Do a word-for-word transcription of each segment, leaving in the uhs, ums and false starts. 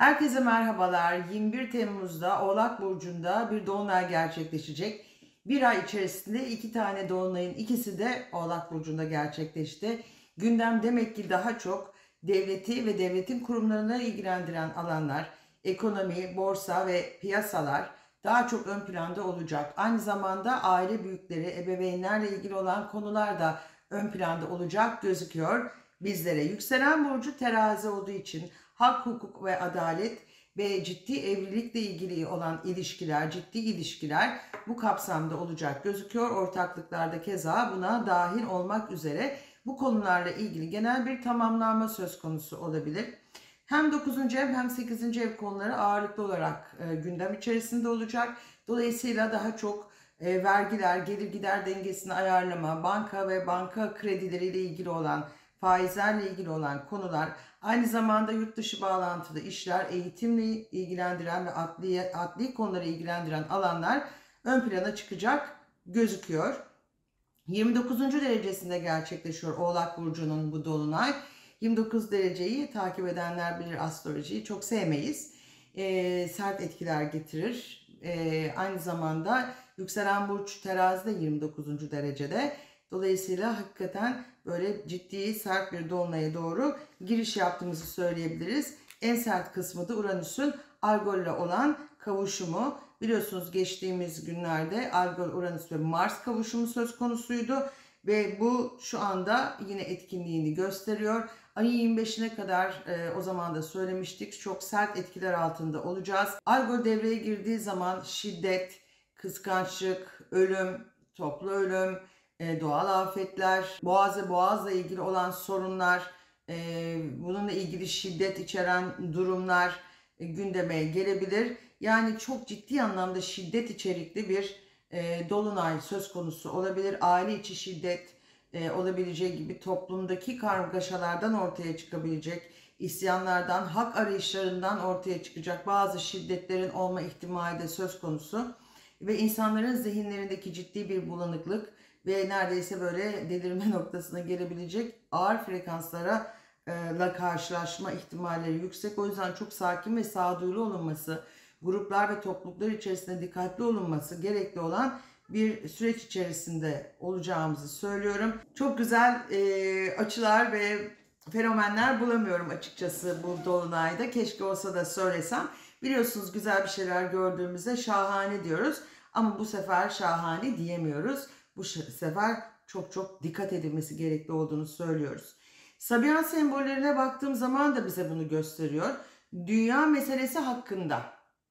Herkese merhabalar. yirmi bir Temmuz'da Oğlak Burcu'nda bir dolunay gerçekleşecek. Bir ay içerisinde iki tane dolunayın ikisi de Oğlak Burcu'nda gerçekleşti. Gündem demek ki daha çok devleti ve devletin kurumlarını ilgilendiren alanlar, ekonomi, borsa ve piyasalar daha çok ön planda olacak. Aynı zamanda aile büyükleri, ebeveynlerle ilgili olan konular da ön planda olacak gözüküyor bizlere. Yükselen burcu terazi olduğu için hak, hukuk ve adalet ve ciddi evlilikle ilgili olan ilişkiler, ciddi ilişkiler bu kapsamda olacak gözüküyor. Ortaklıklarda keza buna dahil olmak üzere bu konularla ilgili genel bir tamamlanma söz konusu olabilir. Hem dokuzuncu ev hem sekizinci ev konuları ağırlıklı olarak e, gündem içerisinde olacak. Dolayısıyla daha çok e, vergiler, gelir gider dengesini ayarlama, banka ve banka kredileriyle ilgili olan, faizlerle ilgili olan konular, aynı zamanda yurt dışı bağlantılı işler, eğitimle ilgilendiren ve adli, adli konuları ilgilendiren alanlar ön plana çıkacak gözüküyor. yirmi dokuzuncu derecesinde gerçekleşiyor Oğlak Burcu'nun bu dolunay. yirmi dokuz dereceyi takip edenler bilir, astrolojiyi çok sevmeyiz. E, sert etkiler getirir. E, aynı zamanda yükselen burç terazi de yirmi dokuzuncu derecede. Dolayısıyla hakikaten böyle ciddi sert bir dolunaya doğru giriş yaptığımızı söyleyebiliriz. En sert kısmı da Uranüs'ün Algol ile olan kavuşumu. Biliyorsunuz geçtiğimiz günlerde Algol, Uranüs ve Mars kavuşumu söz konusuydu. Ve bu şu anda yine etkinliğini gösteriyor. Ayın yirmi beşine kadar e, o zaman da söylemiştik, çok sert etkiler altında olacağız. Algol devreye girdiği zaman şiddet, kıskançlık, ölüm, toplu ölüm, e, doğal afetler, boğazı boğazla ilgili olan sorunlar, e, bununla ilgili şiddet içeren durumlar e, gündeme gelebilir. Yani çok ciddi anlamda şiddet içerikli bir e, dolunay söz konusu olabilir. Aile içi şiddet e, olabileceği gibi toplumdaki kargaşalardan ortaya çıkabilecek, isyanlardan, hak arayışlarından ortaya çıkacak bazı şiddetlerin olma ihtimali de söz konusu. Ve insanların zihinlerindeki ciddi bir bulanıklık ve neredeyse böyle delirme noktasına gelebilecek ağır frekanslara la karşılaşma ihtimalleri yüksek. O yüzden çok sakin ve sağduyulu olunması, gruplar ve topluluklar içerisinde dikkatli olunması gerekli olan bir süreç içerisinde olacağımızı söylüyorum. Çok güzel e, açılar ve fenomenler bulamıyorum açıkçası bu dolunayda. Keşke olsa da söylesem. Biliyorsunuz güzel bir şeyler gördüğümüzde şahane diyoruz. Ama bu sefer şahane diyemiyoruz. Bu sefer çok çok dikkat edilmesi gerekli olduğunu söylüyoruz. Sabian sembollerine baktığım zaman da bize bunu gösteriyor. Dünya meselesi hakkında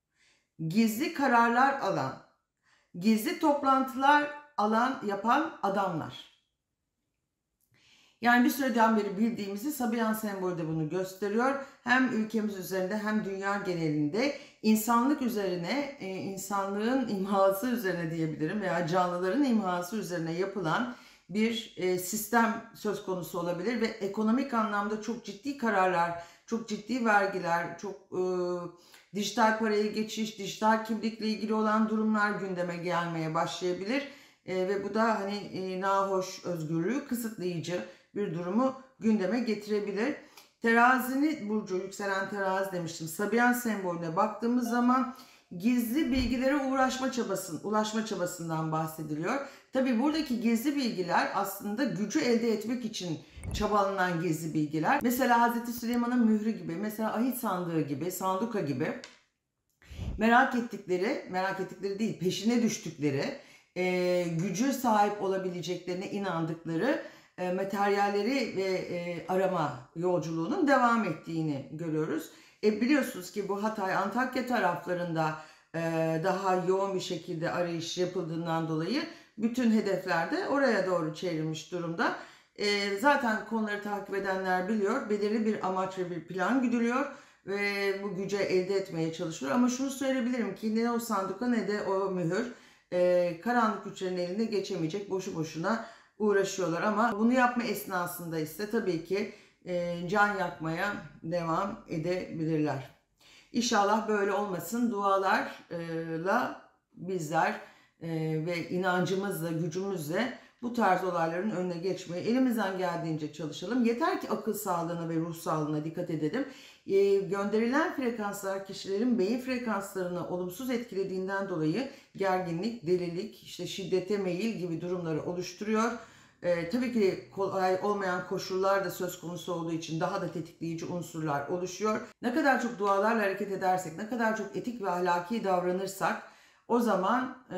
gizli kararlar alan, gizli toplantılar alan yapan adamlar. Yani bir süreden beri bildiğimizi Sabian sembolü de bunu gösteriyor. Hem ülkemiz üzerinde hem dünya genelinde insanlık üzerine, insanlığın imhası üzerine diyebilirim veya canlıların imhası üzerine yapılan bir sistem söz konusu olabilir ve ekonomik anlamda çok ciddi kararlar, çok ciddi vergiler, çok e, dijital paraya geçiş, dijital kimlikle ilgili olan durumlar gündeme gelmeye başlayabilir. E, ve bu da hani e, nahoş, özgürlüğü kısıtlayıcı bir durumu gündeme getirebilir. Terazini burcu, yükselen terazi demiştim. Sabian sembolüne baktığımız zaman gizli bilgilere uğraşma çabasın, ulaşma çabasından bahsediliyor. Tabii buradaki gizli bilgiler aslında gücü elde etmek için çabalanan gizli bilgiler. Mesela Hazreti Süleyman'ın mührü gibi, mesela ahit sandığı gibi, sanduka gibi merak ettikleri, merak ettikleri değil, peşine düştükleri, e, gücü sahip olabileceklerine inandıkları e, materyalleri ve e, arama yolculuğunun devam ettiğini görüyoruz. E, biliyorsunuz ki bu Hatay, Antakya taraflarında e, daha yoğun bir şekilde arayış yapıldığından dolayı bütün hedefler de oraya doğru çevrilmiş durumda. E, zaten konuları takip edenler biliyor. Belirli bir amaç ve bir plan güdülüyor ve bu güce elde etmeye çalışıyor. Ama şunu söyleyebilirim ki ne o sanduka ne de o mühür e, karanlık güçlerin eline geçemeyecek, boşu boşuna uğraşıyorlar. Ama bunu yapma esnasında ise tabii ki e, can yakmaya devam edebilirler. İnşallah böyle olmasın. Dualarla bizler e, ve inancımızla, gücümüzle bu tarz olayların önüne geçmeye elimizden geldiğince çalışalım. Yeter ki akıl sağlığına ve ruh sağlığına dikkat edelim. Ee, gönderilen frekanslar kişilerin beyin frekanslarını olumsuz etkilediğinden dolayı gerginlik, delilik, işte şiddete meyil gibi durumları oluşturuyor. Ee, tabii ki kolay olmayan koşullar da söz konusu olduğu için daha da tetikleyici unsurlar oluşuyor. Ne kadar çok dualarla hareket edersek, ne kadar çok etik ve ahlaki davranırsak o zaman e,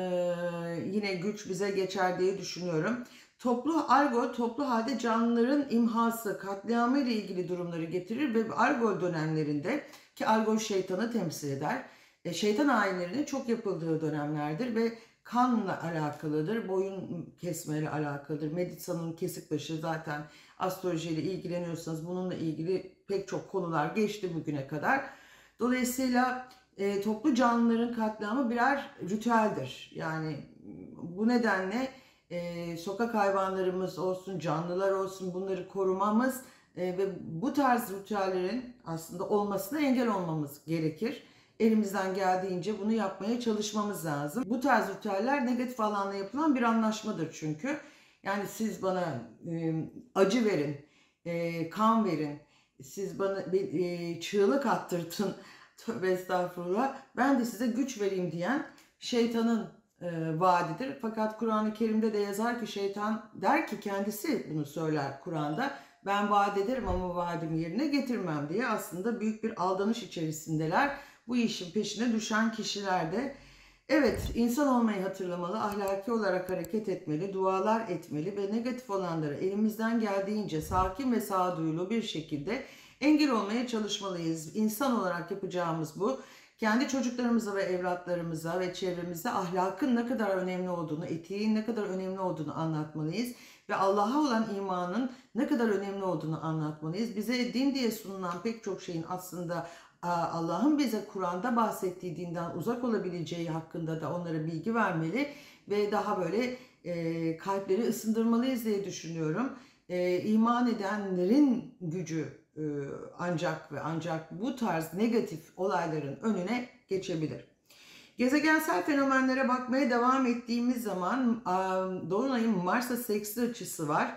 yine güç bize geçer diye düşünüyorum. Toplu algol, toplu halde canlıların imhası, katliamı ile ilgili durumları getirir ve algol dönemlerinde, ki algol şeytanı temsil eder, e, şeytan ayinlerinin çok yapıldığı dönemlerdir ve kanla alakalıdır, boyun kesmeyle alakalıdır. Medisa'nın kesik başı, zaten astrolojiyle ilgileniyorsanız bununla ilgili pek çok konular geçti bugüne kadar. Dolayısıyla e, toplu canlıların katliamı birer ritüeldir. Yani bu nedenle e, sokak hayvanlarımız olsun, canlılar olsun, bunları korumamız e, ve bu tarz ritüellerin aslında olmasına engel olmamız gerekir. Elimizden geldiğince bunu yapmaya çalışmamız lazım. Bu tarz ritüeller negatif alanla yapılan bir anlaşmadır çünkü. Yani siz bana e, acı verin, e, kan verin, siz bana bir e, çığlık attırtın, tövbe estağfurullah, ben de size güç vereyim diyen şeytanın e, vaadidir. Fakat Kur'an-ı Kerim'de de yazar ki şeytan der ki, kendisi bunu söyler Kur'an'da, ben vaat ederim ama vaadimi yerine getirmem diye. Aslında büyük bir aldanış içerisindeler bu işin peşine düşen kişiler de. Evet, insan olmayı hatırlamalı, ahlaki olarak hareket etmeli, dualar etmeli ve negatif olanları elimizden geldiğince sakin ve sağduyulu bir şekilde engel olmaya çalışmalıyız. İnsan olarak yapacağımız bu. Kendi çocuklarımıza ve evlatlarımıza ve çevremize ahlakın ne kadar önemli olduğunu, etiğin ne kadar önemli olduğunu anlatmalıyız. Ve Allah'a olan imanın ne kadar önemli olduğunu anlatmalıyız. Bize din diye sunulan pek çok şeyin aslında Allah'ın bize Kur'an'da bahsettiği dinden uzak olabileceği hakkında da onlara bilgi vermeli ve daha böyle e, kalpleri ısındırmalıyız diye düşünüyorum. E, iman edenlerin gücü e, ancak ve ancak bu tarz negatif olayların önüne geçebilir. Gezegensel fenomenlere bakmaya devam ettiğimiz zaman Dolunay'ın Mars'a seksli açısı var.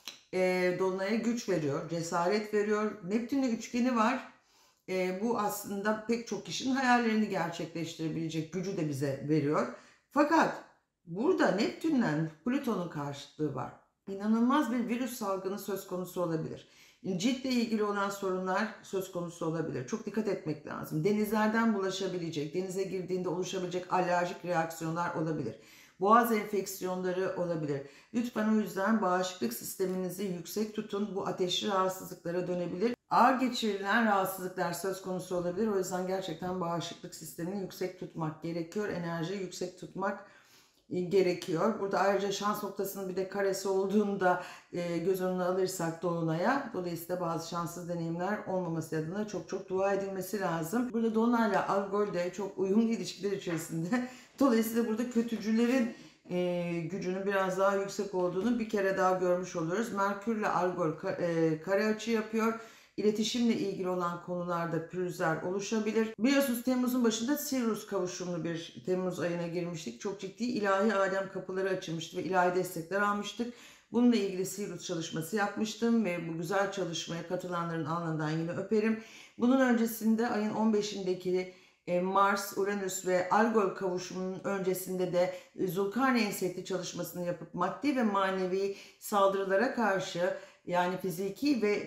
E, Dolunay'a güç veriyor, cesaret veriyor. Neptün'le üçgeni var. E, bu aslında pek çok kişinin hayallerini gerçekleştirebilecek gücü de bize veriyor. Fakat burada Neptün'le Plüton'un karşıtlığı var. İnanılmaz bir virüs salgını söz konusu olabilir. Ciltle ilgili olan sorunlar söz konusu olabilir. Çok dikkat etmek lazım. Denizlerden bulaşabilecek, denize girdiğinde oluşabilecek alerjik reaksiyonlar olabilir. Boğaz enfeksiyonları olabilir. Lütfen o yüzden bağışıklık sisteminizi yüksek tutun. Bu ateşli rahatsızlıklara dönebilir. Ağır geçirilen rahatsızlıklar söz konusu olabilir. O yüzden gerçekten bağışıklık sistemini yüksek tutmak gerekiyor. Enerjiyi yüksek tutmak gerekiyor. Burada ayrıca şans noktasının bir de karesi olduğunda e, göz önüne alırsak Dolunay'a, dolayısıyla bazı şanssız deneyimler olmaması adına çok çok dua edilmesi lazım. Burada Dolunay'la Algol de çok uyumlu ilişkiler içerisinde. Dolayısıyla burada kötücülerin e, gücünün biraz daha yüksek olduğunu bir kere daha görmüş oluyoruz. Merkür'le Algol e, kare açı yapıyor. İletişimle ilgili olan konularda pürüzler oluşabilir. Biliyorsunuz Temmuz'un başında Sirius kavuşumlu bir Temmuz ayına girmiştik. Çok ciddi ilahi alem kapıları açılmıştı ve ilahi destekler almıştık. Bununla ilgili Sirius çalışması yapmıştım ve bu güzel çalışmaya katılanların alnından yine öperim. Bunun öncesinde ayın on beşindeki Mars, Uranüs ve Algol kavuşumunun öncesinde de Zulkarneyn Sekti çalışmasını yapıp maddi ve manevi saldırılara karşı, yani fiziki ve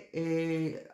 e,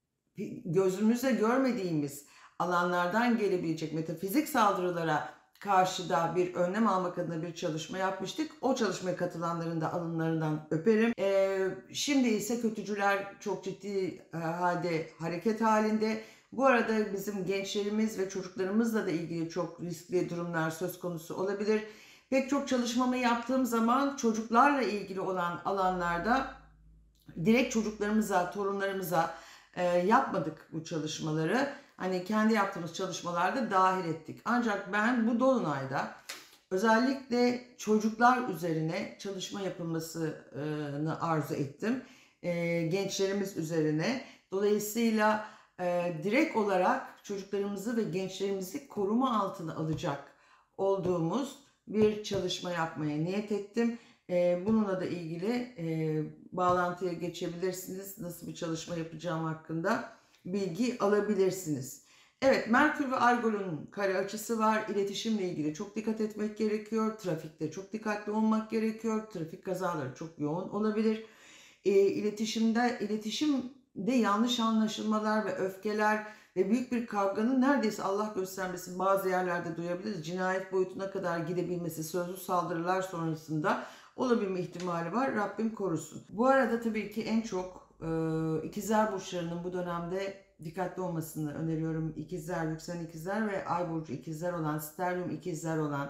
gözümüzle görmediğimiz alanlardan gelebilecek metafizik saldırılara karşı da bir önlem almak adına bir çalışma yapmıştık. O çalışmaya katılanların da alınlarından öperim. Ee, şimdi ise kötücüler çok ciddi e, halde hareket halinde. Bu arada bizim gençlerimiz ve çocuklarımızla da ilgili çok riskli durumlar söz konusu olabilir. Pek çok çalışmamı yaptığım zaman çocuklarla ilgili olan alanlarda direkt çocuklarımıza, torunlarımıza e, yapmadık bu çalışmaları. Hani kendi yaptığımız çalışmalarda dahil ettik. Ancak ben bu Dolunay'da özellikle çocuklar üzerine çalışma yapılmasını arzu ettim. E, gençlerimiz üzerine. Dolayısıyla e, direkt olarak çocuklarımızı ve gençlerimizi koruma altına alacak olduğumuz bir çalışma yapmaya niyet ettim. E, bununla da ilgili e, bağlantıya geçebilirsiniz. Nasıl bir çalışma yapacağım hakkında bilgi alabilirsiniz. Evet, Merkür ve Algol'un kare açısı var. İletişimle ilgili çok dikkat etmek gerekiyor. Trafikte çok dikkatli olmak gerekiyor. Trafik kazaları çok yoğun olabilir. E, iletişimde, iletişimde yanlış anlaşılmalar ve öfkeler ve büyük bir kavganın neredeyse Allah göstermesin bazı yerlerde duyabiliriz. Cinayet boyutuna kadar gidebilmesi, sözlü saldırılar sonrasında olabilme ihtimali var. Rabbim korusun. Bu arada tabii ki en çok e, ikizler burçlarının bu dönemde dikkatli olmasını öneriyorum. İkizler, yükselen ikizler ve ay burcu ikizler olan, sterlium ikizler olan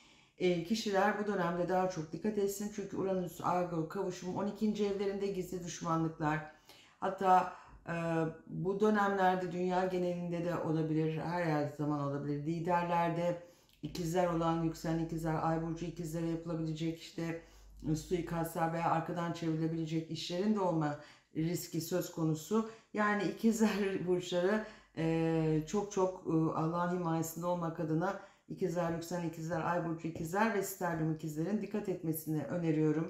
e, kişiler bu dönemde daha çok dikkat etsin. Çünkü Uranüs, Argo kavuşumu on ikinci evlerinde gizli düşmanlıklar. Hatta e, bu dönemlerde dünya genelinde de olabilir, her yer zaman olabilir. Liderlerde ikizler olan, yükselen ikizler, ay burcu ikizlere yapılabilecek işte suikastlar veya arkadan çevrilebilecek işlerin de olma riski söz konusu. Yani ikizler burçları e, çok çok e, Allah'ın himayesinde olmak adına ikizler, yükselen ikizler, ay burcu ikizler ve sterlium ikizlerin dikkat etmesini öneriyorum.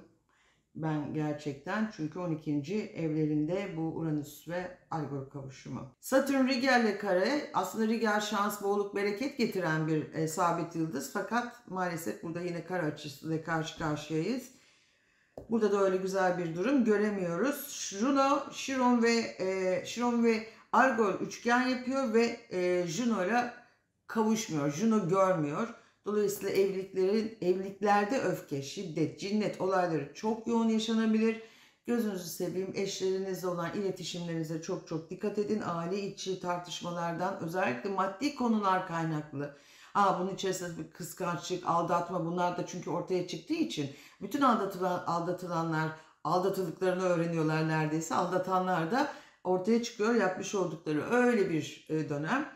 Ben gerçekten çünkü on ikinci evlerinde bu Uranüs ve Algol kavuşumu. Satürn Rigel'le kare. Aslında Rigel şans, bolluk, bereket getiren bir e, sabit yıldız. Fakat maalesef burada yine kare açısıyla karşı karşıyayız. Burada da öyle güzel bir durum göremiyoruz. Juno, Chiron ve e, Chiron ve Algol üçgen yapıyor ve e, Juno ile kavuşmuyor. Juno görmüyor. Dolayısıyla evliliklerin evliliklerde öfke, şiddet, cinnet olayları çok yoğun yaşanabilir. Gözünüzü seveyim, eşlerinizle olan iletişimlerinize çok çok dikkat edin. Aile içi tartışmalardan özellikle maddi konular kaynaklı. Aa, bunun içerisinde bir kıskançlık, aldatma bunlar da çünkü ortaya çıktığı için bütün aldatılan, aldatılanlar aldatıldıklarını öğreniyorlar neredeyse. Aldatanlar da ortaya çıkıyor yapmış oldukları öyle bir dönem.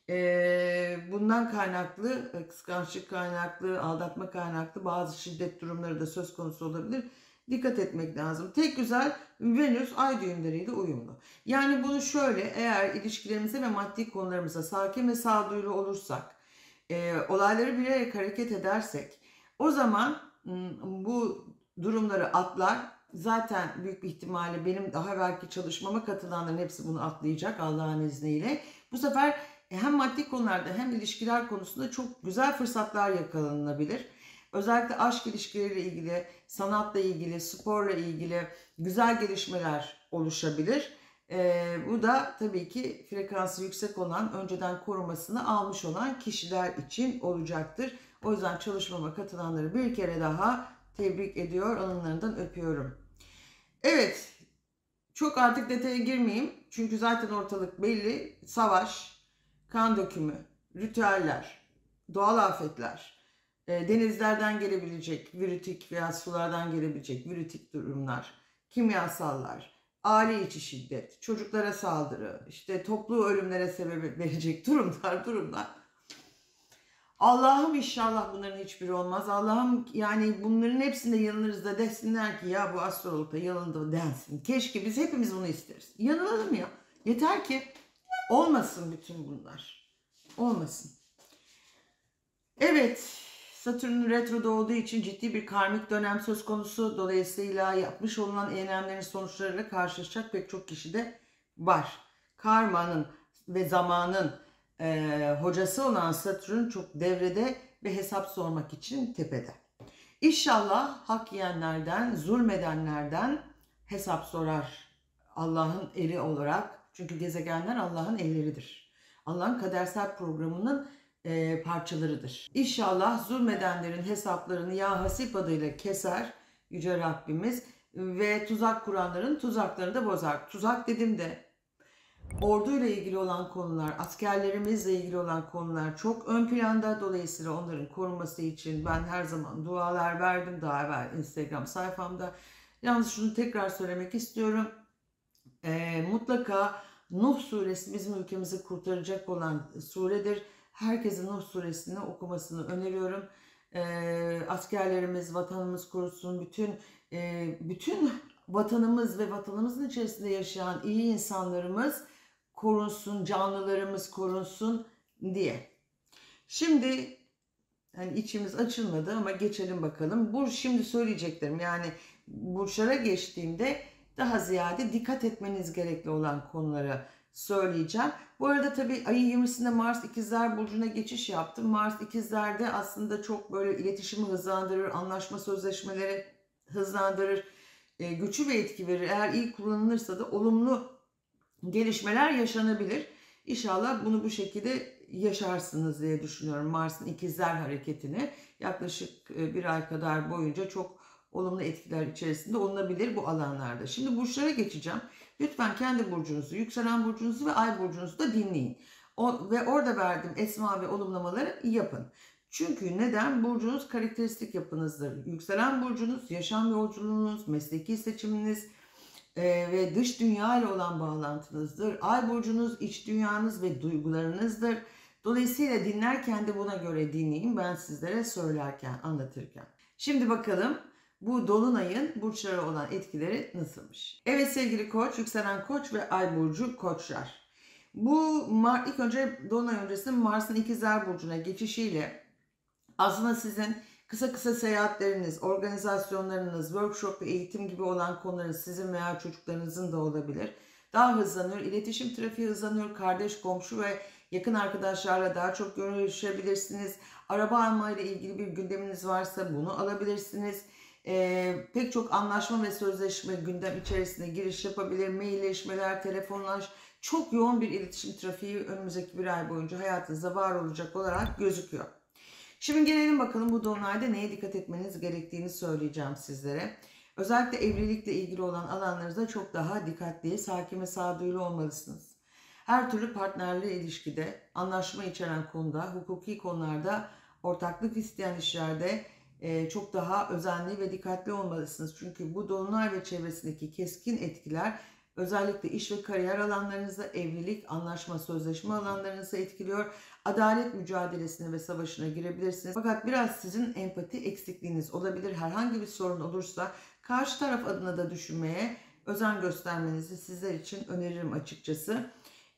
Bundan kaynaklı, kıskançlık kaynaklı, aldatma kaynaklı bazı şiddet durumları da söz konusu olabilir. Dikkat etmek lazım. Tek güzel Venüs ay düğümleriyle uyumlu. Yani bunu şöyle, eğer ilişkilerimize ve maddi konularımıza sakin ve sağduyulu olursak, e, olayları bilerek hareket edersek, o zaman bu durumları atlar. Zaten büyük bir ihtimalle benim daha belki çalışmama katılanların hepsi bunu atlayacak Allah'ın izniyle. Bu sefer hem maddi konularda hem ilişkiler konusunda çok güzel fırsatlar yakalanabilir. Özellikle aşk ilişkileriyle ilgili, sanatla ilgili, sporla ilgili güzel gelişmeler oluşabilir. Ee, bu da tabii ki frekansı yüksek olan, önceden korumasını almış olan kişiler için olacaktır. O yüzden çalışmama katılanları bir kere daha tebrik ediyor, alınlarından öpüyorum. Evet, çok artık detaya girmeyeyim. Çünkü zaten ortalık belli. Savaş, kan dökümü, ritüeller, doğal afetler, e, denizlerden gelebilecek virütik veya sulardan gelebilecek virütik durumlar, kimyasallar, aile içi şiddet, çocuklara saldırı, işte toplu ölümlere sebep verecek durumlar, durumlar. Allah'ım inşallah bunların hiçbiri olmaz. Allah'ım yani bunların hepsinde yanılırız da desinler ki ya bu astrologda yanıldı densin. Keşke biz hepimiz bunu isteriz. Yanılalım ya. Yeter ki olmasın bütün bunlar. Olmasın. Evet, Satürn retroda olduğu için ciddi bir karmik dönem söz konusu. Dolayısıyla yapmış olunan eylemlerin sonuçlarıyla karşılaşacak pek çok kişi de var. Karmanın ve zamanın e, hocası olan Satürn çok devrede ve hesap sormak için tepede. İnşallah hak yiyenlerden, zulmedenlerden hesap sorar Allah'ın eli olarak. Çünkü gezegenler Allah'ın elleridir. Allah'ın kadersel programının e, parçalarıdır. İnşallah zulmedenlerin hesaplarını ya hasip adıyla keser Yüce Rabbimiz ve tuzak kuranların tuzaklarını da bozar. Tuzak dedim de orduyla ilgili olan konular, askerlerimizle ilgili olan konular çok ön planda. Dolayısıyla onların korunması için ben her zaman dualar verdim. Daha evvel Instagram sayfamda. Yalnız şunu tekrar söylemek istiyorum. E, mutlaka Nuh suresi bizim ülkemizi kurtaracak olan suredir. Herkesin Nuh suresini okumasını öneriyorum. E, askerlerimiz, vatanımız korusun. Bütün e, bütün vatanımız ve vatanımızın içerisinde yaşayan iyi insanlarımız korunsun, canlılarımız korunsun diye. Şimdi hani içimiz açılmadı ama geçelim bakalım. Bu şimdi söyleyeceklerim, yani burçlara geçtiğimde daha ziyade dikkat etmeniz gerekli olan konuları söyleyeceğim. Bu arada tabii ayın yirmisinde Mars İkizler Burcu'na geçiş yaptı. Mars İkizler'de aslında çok böyle iletişimi hızlandırır, anlaşma sözleşmeleri hızlandırır, e, güçlü bir etki verir. Eğer iyi kullanılırsa da olumlu gelişmeler yaşanabilir. İnşallah bunu bu şekilde yaşarsınız diye düşünüyorum. Mars'ın ikizler hareketini yaklaşık bir ay kadar boyunca çok olumlu etkiler içerisinde olunabilir bu alanlarda. Şimdi burçlara geçeceğim. Lütfen kendi burcunuzu, yükselen burcunuzu ve ay burcunuzu da dinleyin. O, ve orada verdiğim esma ve olumlamaları yapın. Çünkü neden? Burcunuz karakteristik yapınızdır. Yükselen burcunuz, yaşam yolculuğunuz, mesleki seçiminiz, Ee, ve dış dünya ile olan bağlantınızdır. Ay burcunuz iç dünyanız ve duygularınızdır. Dolayısıyla dinlerken de buna göre dinleyin. Ben sizlere söylerken, anlatırken. Şimdi bakalım bu dolunayın burçlara olan etkileri nasılmış? Evet sevgili Koç, yükselen Koç ve Ay burcu Koçlar. Bu ilk önce dolunay öncesi Mars'ın ikizler burcuna geçişiyle aslında sizin kısa kısa seyahatleriniz, organizasyonlarınız, workshop ve eğitim gibi olan konuların sizin veya çocuklarınızın da olabilir. Daha hızlanıyor, iletişim trafiği hızlanıyor, kardeş, komşu ve yakın arkadaşlarla daha çok görüşebilirsiniz. Araba almayla ilgili bir gündeminiz varsa bunu alabilirsiniz. Ee, pek çok anlaşma ve sözleşme gündem içerisinde giriş yapabilir. Mailleşmeler, telefonlaş, çok yoğun bir iletişim trafiği önümüzdeki bir ay boyunca hayatınızda var olacak olarak gözüküyor. Şimdi gelelim bakalım bu dolunayda neye dikkat etmeniz gerektiğini söyleyeceğim sizlere. Özellikle evlilikle ilgili olan alanlarınızda çok daha dikkatli, sakin ve sağduyulu olmalısınız. Her türlü partnerli ilişkide, anlaşma içeren konuda, hukuki konularda, ortaklık isteyen işlerde çok daha özenli ve dikkatli olmalısınız. Çünkü bu dolunay ve çevresindeki keskin etkiler özellikle iş ve kariyer alanlarınızda, evlilik, anlaşma, sözleşme alanlarınızı etkiliyor. Adalet mücadelesine ve savaşına girebilirsiniz. Fakat biraz sizin empati eksikliğiniz olabilir. Herhangi bir sorun olursa karşı taraf adına da düşünmeye özen göstermenizi sizler için öneririm açıkçası.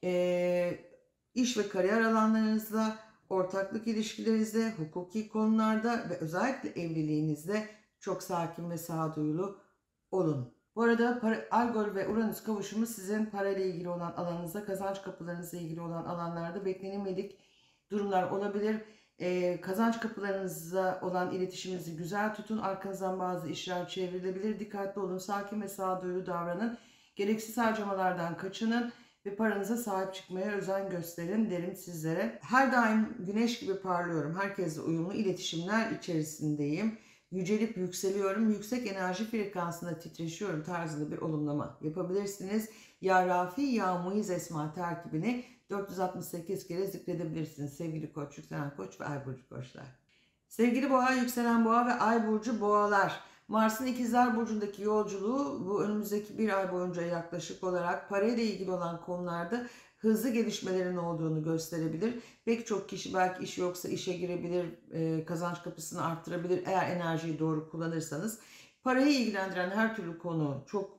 Ee, iş ve kariyer alanlarınızda, ortaklık ilişkilerinizde, hukuki konularda ve özellikle evliliğinizde çok sakin ve sağduyulu olun. Bu arada Algol ve Uranüs kavuşumu sizin parayla ilgili olan alanınızda, kazanç kapılarınızla ilgili olan alanlarda beklenmedik durumlar olabilir. Ee, kazanç kapılarınızla olan iletişiminizi güzel tutun. Arkanızdan bazı işler çevrilebilir. Dikkatli olun, sakin ve sağduyulu davranın. Gereksiz harcamalardan kaçının ve paranıza sahip çıkmaya özen gösterin derim sizlere. Her daim güneş gibi parlıyorum. Herkesle uyumlu iletişimler içerisindeyim. Yücelip yükseliyorum, yüksek enerji frekansında titreşiyorum tarzında bir olumlama yapabilirsiniz. Ya Rafi ya Muiz Esma terkibini dört yüz altmış sekiz kere zikredebilirsiniz sevgili Koç, yükselen Koç ve Ay burcu Koçlar. Sevgili Boğa, yükselen Boğa ve Ay burcu Boğalar. Mars'ın ikizler burcundaki yolculuğu bu önümüzdeki bir ay boyunca yaklaşık olarak parayla ilgili olan konularda hızlı gelişmelerin olduğunu gösterebilir. Pek çok kişi belki iş yoksa işe girebilir, kazanç kapısını arttırabilir eğer enerjiyi doğru kullanırsanız. Parayı ilgilendiren her türlü konu çok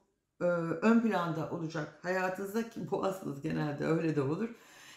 ön planda olacak hayatınızda, ki bu aslında genelde öyle de olur.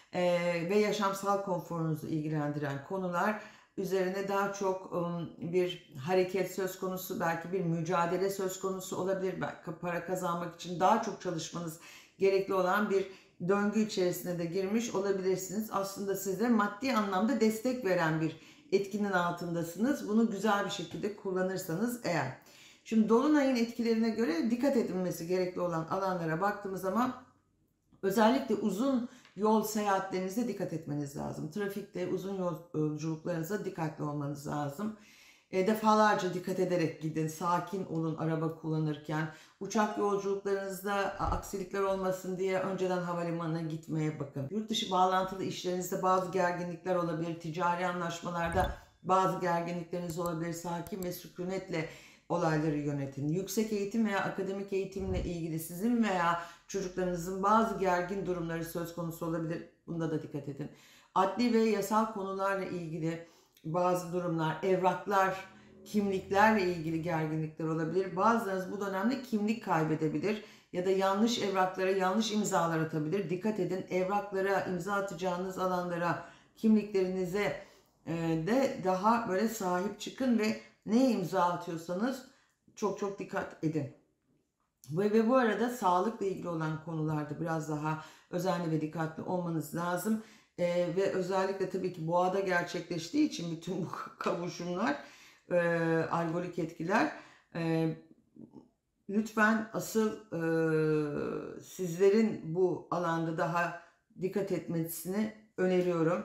Ve yaşamsal konforunuzu ilgilendiren konular üzerine daha çok bir hareket söz konusu, belki bir mücadele söz konusu olabilir. Belki para kazanmak için daha çok çalışmanız gerekli olan bir döngü içerisine de girmiş olabilirsiniz. Aslında size maddi anlamda destek veren bir etkinin altındasınız. Bunu güzel bir şekilde kullanırsanız eğer. Şimdi dolunayın etkilerine göre dikkat edilmesi gerekli olan alanlara baktığımız zaman özellikle uzun yol seyahatlerinizde dikkat etmeniz lazım. Trafikte uzun yolculuklarınıza dikkatli olmanız lazım. E, defalarca dikkat ederek gidin. Sakin olun araba kullanırken. Uçak yolculuklarınızda aksilikler olmasın diye önceden havalimanına gitmeye bakın. Yurt dışı bağlantılı işlerinizde bazı gerginlikler olabilir. Ticari anlaşmalarda bazı gerginlikleriniz olabilir. Sakin ve sükunetle olayları yönetin. Yüksek eğitim veya akademik eğitimle ilgili sizin veya çocuklarınızın bazı gergin durumları söz konusu olabilir. Bunda da dikkat edin. Adli ve yasal konularla ilgili bazı durumlar, evraklar, kimliklerle ilgili gerginlikler olabilir. Bazılarınız bu dönemde kimlik kaybedebilir ya da yanlış evraklara yanlış imzalar atabilir. Dikkat edin, evraklara, imza atacağınız alanlara, kimliklerinize e, de daha böyle sahip çıkın ve neye imza atıyorsanız çok çok dikkat edin. Ve, ve bu arada sağlıkla ilgili olan konularda biraz daha özenli ve dikkatli olmanız lazım. Ee, ve özellikle tabii ki boğada gerçekleştiği için bütün bu kavuşumlar, e, algolik etkiler, e, lütfen asıl e, sizlerin bu alanda daha dikkat etmesini öneriyorum.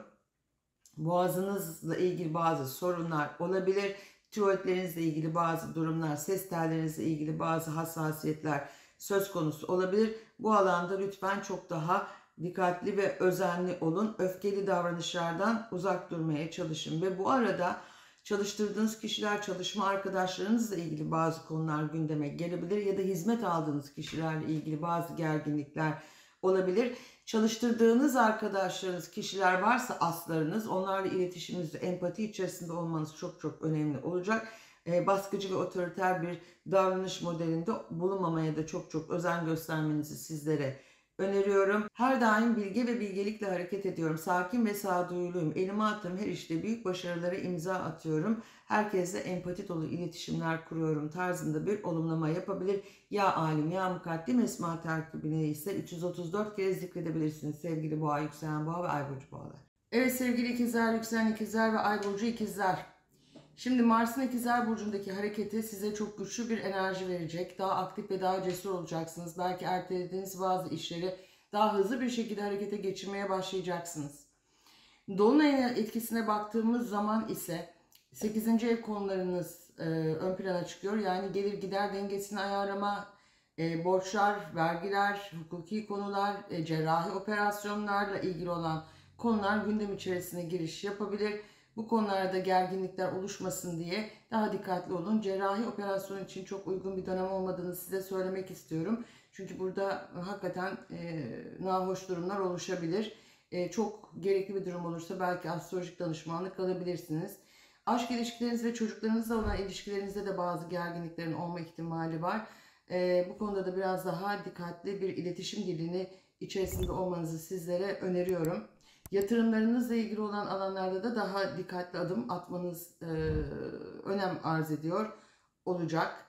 Boğazınızla ilgili bazı sorunlar olabilir. Tiroidlerinizle ilgili bazı durumlar, ses tellerinizle ilgili bazı hassasiyetler söz konusu olabilir. Bu alanda lütfen çok daha dikkatli ve özenli olun. Öfkeli davranışlardan uzak durmaya çalışın. Ve bu arada çalıştırdığınız kişiler, çalışma arkadaşlarınızla ilgili bazı konular gündeme gelebilir. Ya da hizmet aldığınız kişilerle ilgili bazı gerginlikler olabilir. Çalıştırdığınız arkadaşlarınız, kişiler varsa aslarınız, onlarla iletişiminizde empati içerisinde olmanız çok çok önemli olacak. E, baskıcı ve otoriter bir davranış modelinde bulunmamaya da çok çok özen göstermenizi sizlere öneriyorum. Her daim bilge ve bilgelikle hareket ediyorum. Sakin ve sağduyuluyum. Elime attığım her işte büyük başarılara imza atıyorum. Herkesle empati dolu iletişimler kuruyorum tarzında bir olumlama yapabilir. Ya alim ya mukaddim esma terkibine ise üç yüz otuz dört kere zikredebilirsiniz sevgili boğa, yükselen boğa ve ay burcu boğalar. Evet sevgili ikizler, yükselen ikizler ve ay burcu ikizler. Şimdi Mars'ın ikizler burcundaki hareketi size çok güçlü bir enerji verecek. Daha aktif ve daha cesur olacaksınız. Belki ertelediğiniz bazı işleri daha hızlı bir şekilde harekete geçirmeye başlayacaksınız. Dolunay'ın etkisine baktığımız zaman ise sekizinci ev konularınız e, ön plana çıkıyor. Yani gelir gider dengesini ayarlama, e, borçlar, vergiler, hukuki konular, e, cerrahi operasyonlarla ilgili olan konular gündem içerisine giriş yapabilir. Bu konularda gerginlikler oluşmasın diye daha dikkatli olun. Cerrahi operasyon için çok uygun bir dönem olmadığını size söylemek istiyorum. Çünkü burada hakikaten e, nahoş durumlar oluşabilir. E, çok gerekli bir durum olursa belki astrolojik danışmanlık alabilirsiniz. Aşk ilişkileriniz ve çocuklarınızla olan ilişkilerinizde de bazı gerginliklerin olma ihtimali var. E, bu konuda da biraz daha dikkatli bir iletişim dilini içerisinde olmanızı sizlere öneriyorum. Yatırımlarınızla ilgili olan alanlarda da daha dikkatli adım atmanız e, önem arz ediyor olacak.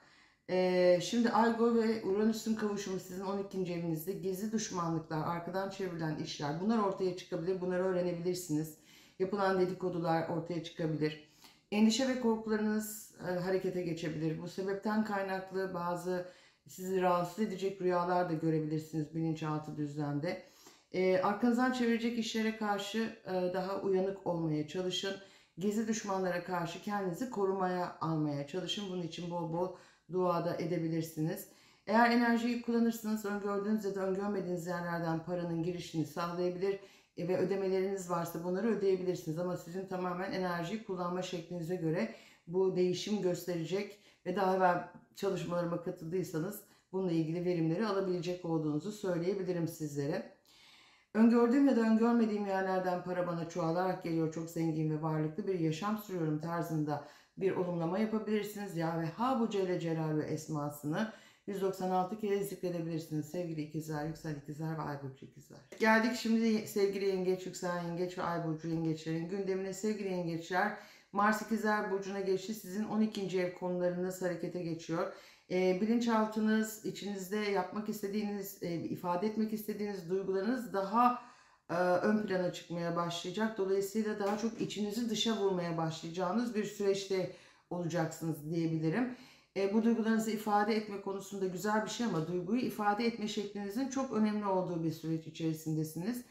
E, şimdi Argo ve Uranüs'ün kavuşumu sizin on ikinci evinizde. Gizli düşmanlıklar, arkadan çevrilen işler, bunlar ortaya çıkabilir. Bunları öğrenebilirsiniz. Yapılan dedikodular ortaya çıkabilir. Endişe ve korkularınız e, harekete geçebilir. Bu sebepten kaynaklı bazı sizi rahatsız edecek rüyalar da görebilirsiniz bilinçaltı düzlemde. E, arkanızdan çevirecek işlere karşı e, daha uyanık olmaya çalışın. Gizli düşmanlara karşı kendinizi korumaya almaya çalışın. Bunun için bol bol dua da edebilirsiniz. Eğer enerjiyi kullanırsanız öngördüğünüz ya da öngörmediğiniz yerlerden paranın girişini sağlayabilir e, ve ödemeleriniz varsa bunları ödeyebilirsiniz. Ama sizin tamamen enerjiyi kullanma şeklinize göre bu değişim gösterecek ve daha evvel çalışmalarıma katıldıysanız bununla ilgili verimleri alabilecek olduğunuzu söyleyebilirim sizlere. Öngördüğüm ya da öngörmediğim yerlerden para bana çoğalarak geliyor. Çok zengin ve varlıklı bir yaşam sürüyorum tarzında bir olumlama yapabilirsiniz. Ya ve Ha bu Celle Celal ve esmasını yüz doksan altı kere zikredebilirsiniz sevgili ikizler, yükselen ikizler ve ay burcu ikizler. Geldik şimdi sevgili yengeç, yükselen yengeç ve ay burcu yengeçlerin gündemine. Sevgili yengeçler, Mars ikizler burcuna geçti. Sizin on ikinci ev konularınız harekete geçiyor. E, bilinçaltınız, içinizde yapmak istediğiniz, e, ifade etmek istediğiniz duygularınız daha e, ön plana çıkmaya başlayacak. Dolayısıyla daha çok içinizi dışa vurmaya başlayacağınız bir süreçte olacaksınız diyebilirim. E, bu duygularınızı ifade etme konusunda güzel bir şey ama duyguyu ifade etme şeklinizin çok önemli olduğu bir süreç içerisindesiniz.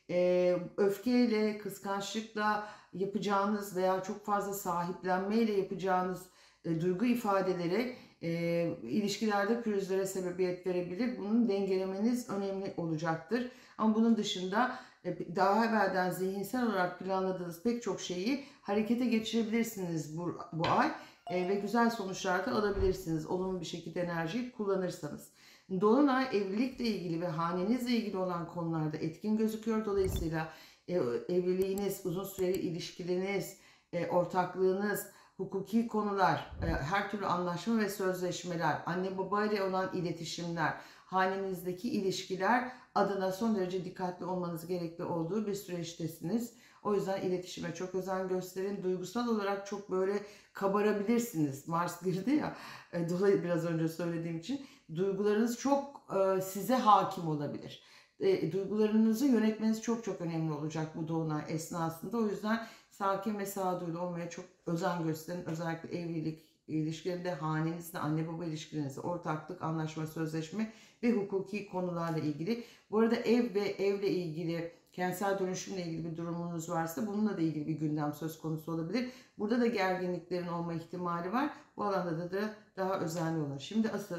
E, öfkeyle, kıskançlıkla yapacağınız veya çok fazla sahiplenmeyle yapacağınız e, duygu ifadeleri e, ilişkilerde pürüzlere sebebiyet verebilir. Bunun dengelemeniz önemli olacaktır. Ama bunun dışında e, daha evvelden zihinsel olarak planladığınız pek çok şeyi harekete geçirebilirsiniz bu, bu ay e, ve güzel sonuçlar da alabilirsiniz. Olumlu bir şekilde enerjiyi kullanırsanız. Dolunay evlilikle ilgili ve hanenizle ilgili olan konularda etkin gözüküyor. Dolayısıyla e, evliliğiniz, uzun süreli ilişkileriniz, e, ortaklığınız, hukuki konular, her türlü anlaşma ve sözleşmeler, anne baba ile olan iletişimler, hanenizdeki ilişkiler adına son derece dikkatli olmanız gerekli olduğu bir süreçtesiniz. O yüzden iletişime çok özen gösterin. Duygusal olarak çok böyle kabarabilirsiniz. Mars girdi ya, e, dolayı biraz önce söylediğim için duygularınız çok e, size hakim olabilir. E, duygularınızı yönetmeniz çok çok önemli olacak bu dolunay esnasında. O yüzden sakin ve sağduyulu olmaya çok özen gösterin. Özellikle evlilik ilişkilerinde, hanenizde, anne baba ilişkilerinizde, ortaklık, anlaşma, sözleşme ve hukuki konularla ilgili. Bu arada ev ve evle ilgili, kentsel dönüşümle ilgili bir durumunuz varsa bununla da ilgili bir gündem söz konusu olabilir. Burada da gerginliklerin olma ihtimali var. Bu alanda da, da daha özenli olun. Şimdi asıl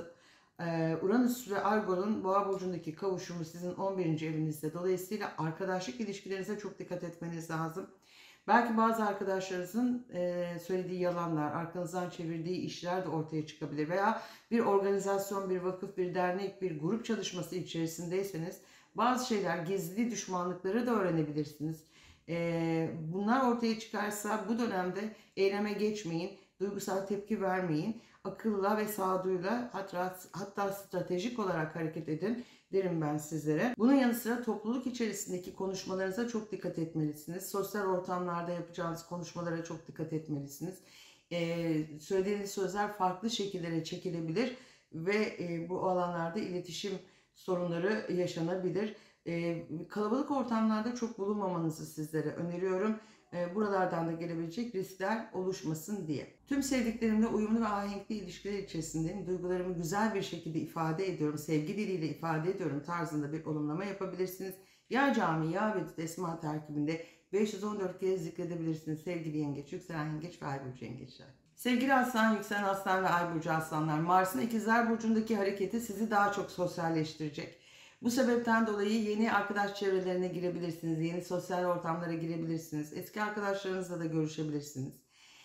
e, Uranüs ve Argo'nun Boğa burcundaki kavuşumu sizin on birinci evinizde. Dolayısıyla arkadaşlık ilişkilerinize çok dikkat etmeniz lazım. Belki bazı arkadaşlarınızın e, söylediği yalanlar, arkanızdan çevirdiği işler de ortaya çıkabilir. Veya bir organizasyon, bir vakıf, bir dernek, bir grup çalışması içerisindeyseniz bazı şeyler, gizli düşmanlıkları da öğrenebilirsiniz. E, bunlar ortaya çıkarsa bu dönemde eyleme geçmeyin, duygusal tepki vermeyin. Akılla ve sağduyuyla, hatta, hatta stratejik olarak hareket edin derim ben sizlere. Bunun yanı sıra topluluk içerisindeki konuşmalarınıza çok dikkat etmelisiniz. Sosyal ortamlarda yapacağınız konuşmalara çok dikkat etmelisiniz. Ee, söylediğiniz sözler farklı şekillere çekilebilir ve e, bu alanlarda iletişim sorunları yaşanabilir. Ee, kalabalık ortamlarda çok bulunmamanızı sizlere öneriyorum. Buralardan da gelebilecek riskler oluşmasın diye. Tüm sevdiklerimle uyumlu ve ahenkli ilişkiler içerisindeyim. Duygularımı güzel bir şekilde ifade ediyorum. Sevgi diliyle ifade ediyorum tarzında bir olumlama yapabilirsiniz. Ya cami ya vedit esma terkibinde beş yüz on dört kez zikredebilirsiniz sevgili yengeç, yükselen yengeç ve ay burcu yengeçler. Sevgili aslan, yükselen aslan ve ay burcu aslanlar, Mars'ın ikizler burcundaki hareketi sizi daha çok sosyalleştirecek. Bu sebepten dolayı yeni arkadaş çevrelerine girebilirsiniz, yeni sosyal ortamlara girebilirsiniz, eski arkadaşlarınızla da görüşebilirsiniz.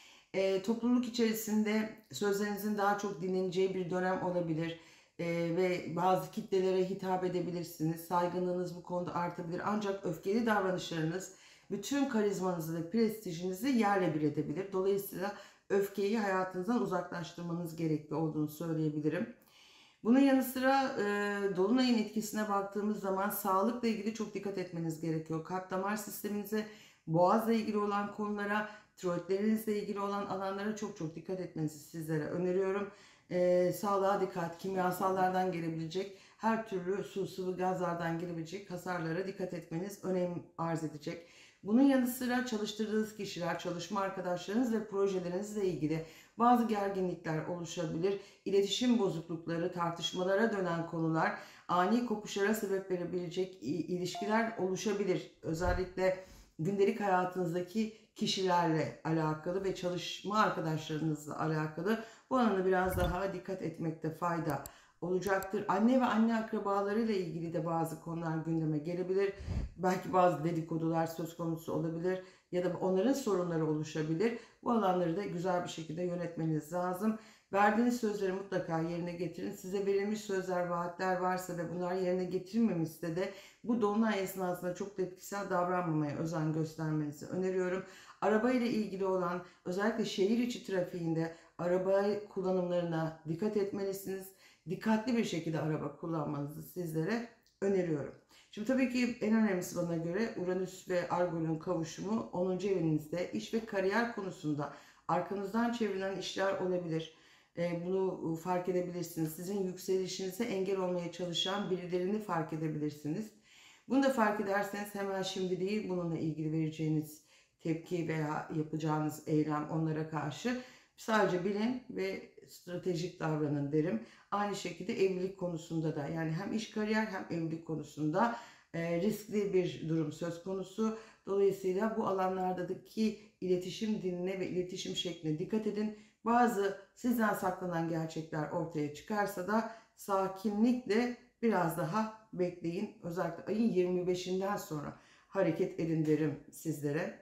E, topluluk içerisinde sözlerinizin daha çok dinleneceği bir dönem olabilir e, ve bazı kitlelere hitap edebilirsiniz. Saygınlığınız bu konuda artabilir, ancak öfkeli davranışlarınız bütün karizmanızı ve prestijinizi yerle bir edebilir. Dolayısıyla öfkeyi hayatınızdan uzaklaştırmanız gerekli olduğunu söyleyebilirim. Bunun yanı sıra e, dolunayın etkisine baktığımız zaman sağlıkla ilgili çok dikkat etmeniz gerekiyor. Kalp damar sisteminize, boğazla ilgili olan konulara, tiroidlerinizle ilgili olan alanlara çok çok dikkat etmenizi sizlere öneriyorum. E, sağlığa dikkat, kimyasallardan gelebilecek, her türlü su, sıvı gazlardan gelebilecek hasarlara dikkat etmeniz önem arz edecek. Bunun yanı sıra çalıştırdığınız kişiler, çalışma arkadaşlarınız ve projelerinizle ilgili bazı gerginlikler oluşabilir. İletişim bozuklukları, tartışmalara dönen konular, ani kopuşlara sebep verebilecek ilişkiler oluşabilir. Özellikle gündelik hayatınızdaki kişilerle alakalı ve çalışma arkadaşlarınızla alakalı bu alana biraz daha dikkat etmekte fayda olacaktır. Anne ve anne akrabalarıyla ilgili de bazı konular gündeme gelebilir. Belki bazı dedikodular söz konusu olabilir ya da onların sorunları oluşabilir. Bu alanları da güzel bir şekilde yönetmeniz lazım. Verdiğiniz sözleri mutlaka yerine getirin. Size verilmiş sözler, vaatler varsa ve bunlar yerine getirilmemişse de bu dolunay esnasında çok tepkisel davranmamaya özen göstermenizi öneriyorum. Araba ile ilgili olan özellikle şehir içi trafiğinde araba kullanımlarına dikkat etmelisiniz. Dikkatli bir şekilde araba kullanmanızı sizlere öneriyorum. Şimdi tabii ki en önemlisi bana göre Uranüs ve Argo'nun kavuşumu onuncu evinizde iş ve kariyer konusunda arkanızdan çevrilen işler olabilir. E, bunu fark edebilirsiniz. Sizin yükselişinize engel olmaya çalışan birilerini fark edebilirsiniz. Bunu da fark ederseniz hemen şimdi değil, bununla ilgili vereceğiniz tepki veya yapacağınız eylem onlara karşı sadece bilin ve stratejik davranın derim. Aynı şekilde evlilik konusunda da, yani hem iş kariyer hem evlilik konusunda e, riskli bir durum söz konusu. Dolayısıyla bu alanlardaki iletişim diline ve iletişim şekline dikkat edin. Bazı sizden saklanan gerçekler ortaya çıkarsa da sakinlikle biraz daha bekleyin. Özellikle ayın yirmi beşinden sonra hareket edin derim sizlere.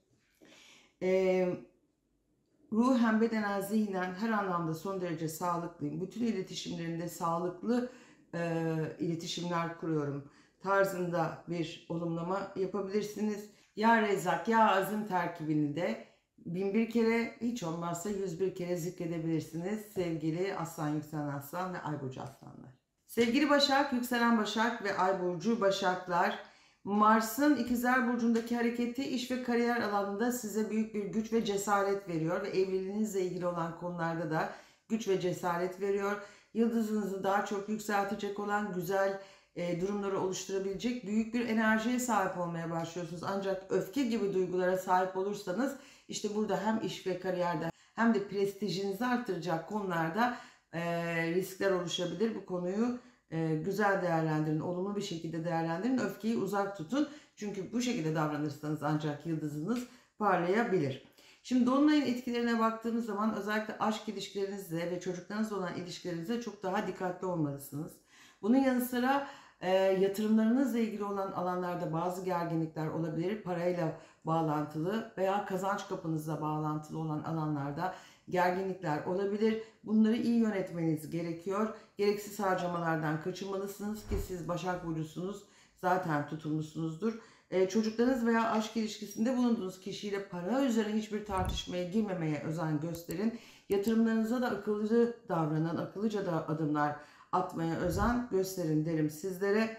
Eee Ruhen, bedenen, zihnen her anlamda son derece sağlıklıyım. Bütün iletişimlerimde sağlıklı e, iletişimler kuruyorum tarzında bir olumlama yapabilirsiniz. Ya Rezzak ya Azim terkibini de bin bir kere, hiç olmazsa yüz bir kere zikredebilirsiniz sevgili aslan, yükselen aslan ve ay burcu aslanlar. Sevgili Başak, yükselen Başak ve ay burcu Başaklar, Mars'ın İkizler Burcu'ndaki hareketi iş ve kariyer alanında size büyük bir güç ve cesaret veriyor ve evliliğinizle ilgili olan konularda da güç ve cesaret veriyor. Yıldızınızı daha çok yükseltecek olan güzel e, durumları oluşturabilecek büyük bir enerjiye sahip olmaya başlıyorsunuz. Ancak öfke gibi duygulara sahip olursanız işte burada hem iş ve kariyerde hem de prestijinizi arttıracak konularda e, riskler oluşabilir. Bu konuyu e, güzel değerlendirin, olumlu bir şekilde değerlendirin, öfkeyi uzak tutun. Çünkü bu şekilde davranırsanız ancak yıldızınız parlayabilir. Şimdi dolunayın etkilerine baktığımız zaman özellikle aşk ilişkilerinizle ve çocuklarınızla olan ilişkilerinizde çok daha dikkatli olmalısınız. Bunun yanı sıra e, yatırımlarınızla ilgili olan alanlarda bazı gerginlikler olabilir. Parayla bağlantılı veya kazanç kapınızla bağlantılı olan alanlarda gerginlikler olabilir. Bunları iyi yönetmeniz gerekiyor. Gereksiz harcamalardan kaçınmalısınız ki siz Başak Burcu'sunuz. Zaten tutumlusunuzdur. Ee, çocuklarınız veya aşk ilişkisinde bulunduğunuz kişiyle para üzerine hiçbir tartışmaya girmemeye özen gösterin. Yatırımlarınıza da akıllıca davranın, akıllıca da adımlar atmaya özen gösterin derim sizlere.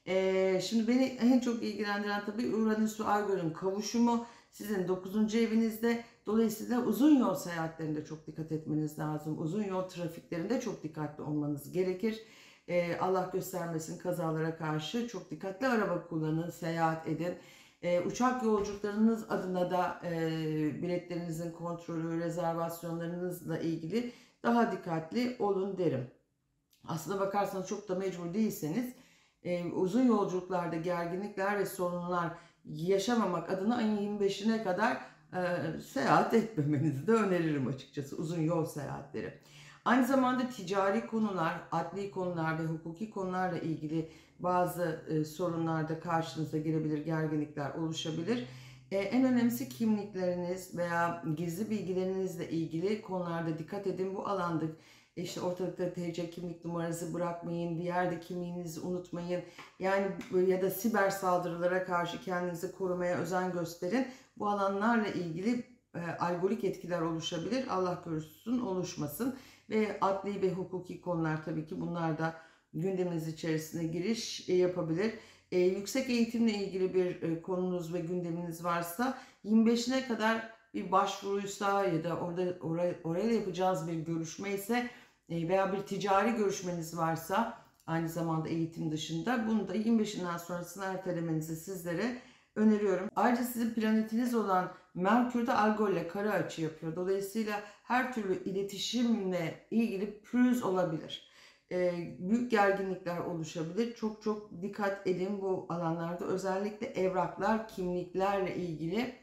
Ee, şimdi beni en çok ilgilendiren tabii Uranüs ve Ay-Gör'ün kavuşumu sizin dokuzuncu evinizde. Dolayısıyla uzun yol seyahatlerinde çok dikkat etmeniz lazım. Uzun yol trafiklerinde çok dikkatli olmanız gerekir. Ee, Allah göstermesin kazalara karşı çok dikkatli araba kullanın, seyahat edin. Ee, uçak yolculuklarınız adına da e, biletlerinizin kontrolü, rezervasyonlarınızla ilgili daha dikkatli olun derim. Aslına bakarsanız çok da mecbur değilseniz e, uzun yolculuklarda gerginlikler ve sorunlar yaşamamak adına ayın yirmi beşine kadar e, seyahat etmemenizi de öneririm açıkçası, uzun yol seyahatleri. Aynı zamanda ticari konular, adli konular ve hukuki konularla ilgili bazı e, sorunlarda karşınıza gelebilir, gerginlikler oluşabilir. E, en önemlisi kimlikleriniz veya gizli bilgilerinizle ilgili konularda dikkat edin. Bu alanda işte ortalıkta T C kimlik numarası bırakmayın, bir yerde kimliğinizi unutmayın. Yani ya da siber saldırılara karşı kendinizi korumaya özen gösterin. Bu alanlarla ilgili e, algolik etkiler oluşabilir. Allah korusun oluşmasın. Ve adli ve hukuki konular tabii ki bunlar da gündeminiz içerisine giriş e, yapabilir. E, yüksek eğitimle ilgili bir e, konunuz ve gündeminiz varsa yirmi beşine kadar bir başvuruysa ya da orada oraya, oraya yapacağız bir görüşme ise e, veya bir ticari görüşmeniz varsa aynı zamanda eğitim dışında bunu da yirmi beşinden sonrasını ertelemenizi sizlere öneriyorum. Ayrıca sizin planetiniz olan Merkür de Algol ile kare açı yapıyor. Dolayısıyla her türlü iletişimle ilgili pürüz olabilir. Ee, büyük gerginlikler oluşabilir. Çok çok dikkat edin bu alanlarda. Özellikle evraklar, kimliklerle ilgili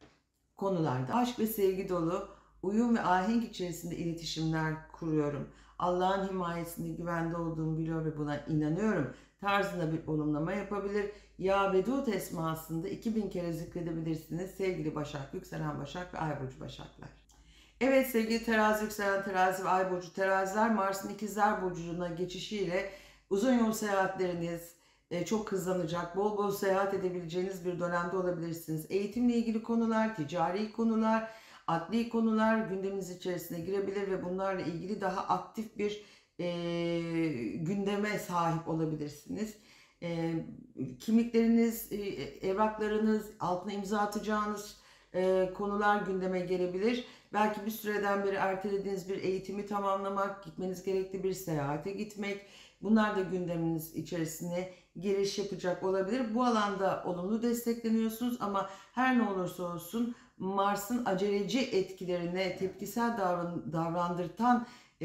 konularda. Aşk ve sevgi dolu, uyum ve ahenk içerisinde iletişimler kuruyorum. Allah'ın himayesinde güvende olduğumu biliyor ve buna inanıyorum tarzında bir olumlama yapabilir. Ya Vedut esmasında iki bin kere zikredebilirsiniz sevgili Başak, yükselen Başak ve Ay burcu Başaklar. Evet sevgili terazi, yükselen terazi ve Ay burcu teraziler, Mars'ın ikizler burcuna geçişiyle uzun yol seyahatleriniz çok hızlanacak. Bol bol seyahat edebileceğiniz bir dönemde olabilirsiniz. Eğitimle ilgili konular, ticari konular, adli konular gündeminiz içerisine girebilir ve bunlarla ilgili daha aktif bir e, gündeme sahip olabilirsiniz. E, kimlikleriniz, e, evraklarınız, altına imza atacağınız e, konular gündeme gelebilir. Belki bir süreden beri ertelediğiniz bir eğitimi tamamlamak, gitmeniz gerekli bir seyahate gitmek. Bunlar da gündeminiz içerisine giriş yapacak olabilir. Bu alanda olumlu destekleniyorsunuz ama her ne olursa olsun Mars'ın aceleci etkilerine tepkisel davran davrandırtan e,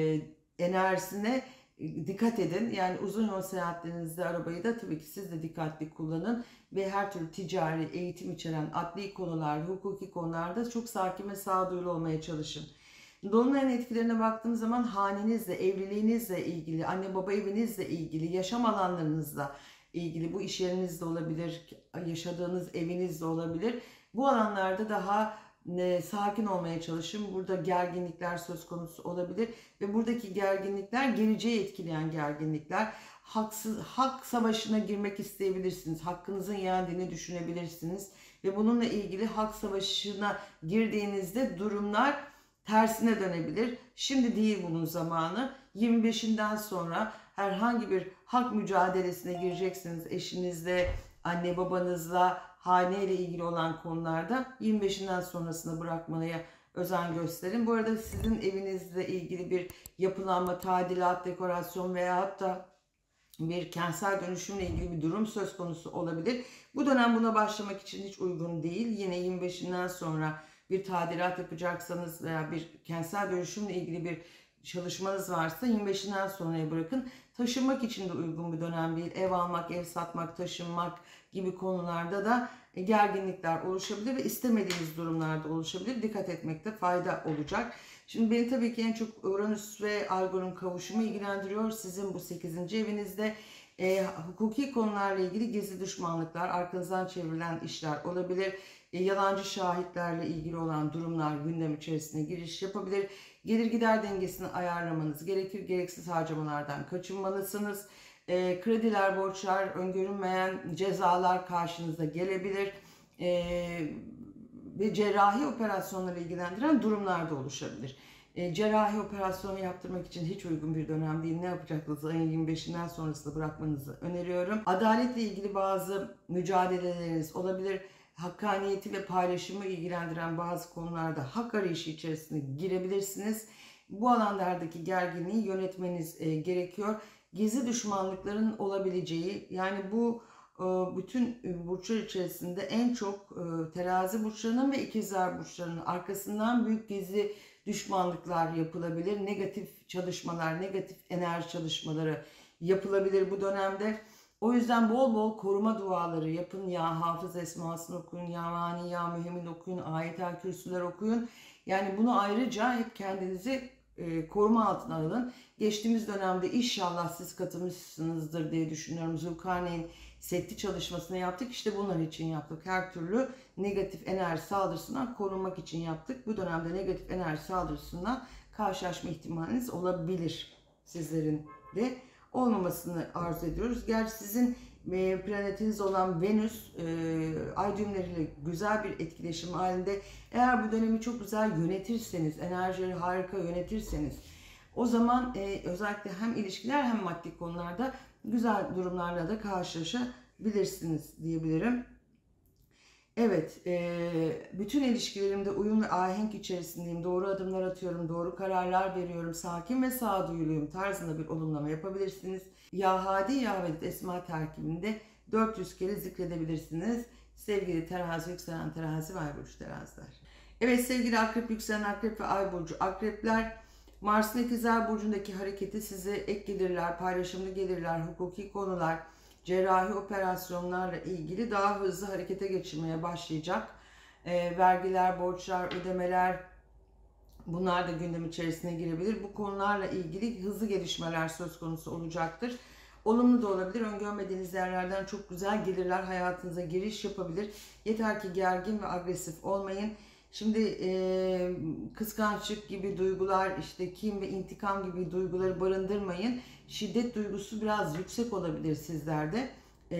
enerjisine dikkat edin. Yani uzun yol seyahatlerinizde arabayı da tabii ki siz de dikkatli kullanın ve her türlü ticari, eğitim içeren adli konular, hukuki konularda çok sakin ve sağduyulu olmaya çalışın. Dolunayın etkilerine baktığım zaman hanenizle, evliliğinizle ilgili, anne baba evinizle ilgili, yaşam alanlarınızla ilgili, bu iş yerinizde olabilir, yaşadığınız evinizde olabilir. Bu alanlarda daha e, sakin olmaya çalışın. Burada gerginlikler söz konusu olabilir ve buradaki gerginlikler geleceği etkileyen gerginlikler. Haksız, hak savaşına girmek isteyebilirsiniz. Hakkınızın yendiğini düşünebilirsiniz ve bununla ilgili hak savaşına girdiğinizde durumlar tersine dönebilir. Şimdi değil bunun zamanı. yirmi beşinden sonra herhangi bir hak mücadelesine gireceksiniz eşinizle, anne babanızla, hane ile ilgili olan konularda yirmi beşinden sonrasına bırakmaya özen gösterin. Bu arada sizin evinizle ilgili bir yapılanma, tadilat, dekorasyon veya hatta bir kentsel dönüşümle ilgili bir durum söz konusu olabilir. Bu dönem buna başlamak için hiç uygun değil. Yine yirmi beşinden sonra bir tadilat yapacaksanız veya bir kentsel dönüşümle ilgili bir çalışmanız varsa yirmi beşinden sonraya bırakın. Taşınmak için de uygun bir dönem değil. Ev almak, ev satmak, taşınmak gibi konularda da gerginlikler oluşabilir ve istemediğiniz durumlarda oluşabilir. Dikkat etmekte fayda olacak. Şimdi beni tabii ki en çok Uranüs ve Algor'un kavuşumu ilgilendiriyor. Sizin bu sekizinci evinizde e, hukuki konularla ilgili gizli düşmanlıklar, arkanızdan çevrilen işler olabilir. E, yalancı şahitlerle ilgili olan durumlar gündem içerisine giriş yapabilir. Gelir gider dengesini ayarlamanız gerekir. Gereksiz harcamalardan kaçınmalısınız. E, krediler, borçlar, öngörülmeyen cezalar karşınıza gelebilir. E, ve cerrahi operasyonları ilgilendiren durumlar da oluşabilir. E, cerrahi operasyonu yaptırmak için hiç uygun bir dönem değil. Ne yapacaksınız? Ayın yirmi beşinden sonrasında bırakmanızı öneriyorum. Adaletle ilgili bazı mücadeleleriniz olabilir. Hakkaniyeti ve paylaşımı ilgilendiren bazı konularda hak arayışı içerisine girebilirsiniz. Bu alanlardaki gerginliği yönetmeniz e, gerekiyor. Gizli düşmanlıkların olabileceği, yani bu bütün burçlar içerisinde en çok terazi burçlarının ve ikizler burçlarının arkasından büyük gizli düşmanlıklar yapılabilir. Negatif çalışmalar, negatif enerji çalışmaları yapılabilir bu dönemde. O yüzden bol bol koruma duaları yapın. Ya Hafız Esmasını okuyun, ya Mani, ya Mühimmin okuyun, Ayet-el Kürsüler okuyun. Yani bunu ayrıca hep kendinizi e, koruma altına alın. Geçtiğimiz dönemde inşallah siz katılmışsınızdır diye düşünüyorum. Zülkarneyn setli çalışmasını yaptık. İşte bunlar için yaptık. Her türlü negatif enerji saldırısından korunmak için yaptık. Bu dönemde negatif enerji saldırısından karşılaşma ihtimaliniz olabilir. Sizlerin de olmamasını arzu ediyoruz. Gerçi sizin e, planetiniz olan Venüs e, ay düğümleriyle güzel bir etkileşim halinde. Eğer bu dönemi çok güzel yönetirseniz, enerjileri harika yönetirseniz, o zaman e, özellikle hem ilişkiler hem maddi konularda güzel durumlarla da karşılaşabilirsiniz diyebilirim. Evet, e, bütün ilişkilerimde uyum ve ahenk içerisindeyim. Doğru adımlar atıyorum, doğru kararlar veriyorum, sakin ve sağduyuluyum tarzında bir olumlama yapabilirsiniz. Ya Hadi Ya Vedud Esma terkibinde dört yüz kere zikredebilirsiniz. Sevgili terazi, yükselen terazi ve ay burcu teraziler. Evet sevgili akrep, yükselen akrep ve ay burcu akrepler, Mars'ın ikizler burcundaki hareketi size ek gelirler, paylaşımlı gelirler, hukuki konular, cerrahi operasyonlarla ilgili daha hızlı harekete geçirmeye başlayacak. E, vergiler, borçlar, ödemeler, bunlar da gündem içerisine girebilir. Bu konularla ilgili hızlı gelişmeler söz konusu olacaktır. Olumlu da olabilir. Öngörmediğiniz yerlerden çok güzel gelirler hayatınıza giriş yapabilir. Yeter ki gergin ve agresif olmayın. Şimdi e, kıskançlık gibi duygular, işte kin ve intikam gibi duyguları barındırmayın. Şiddet duygusu biraz yüksek olabilir sizlerde. E,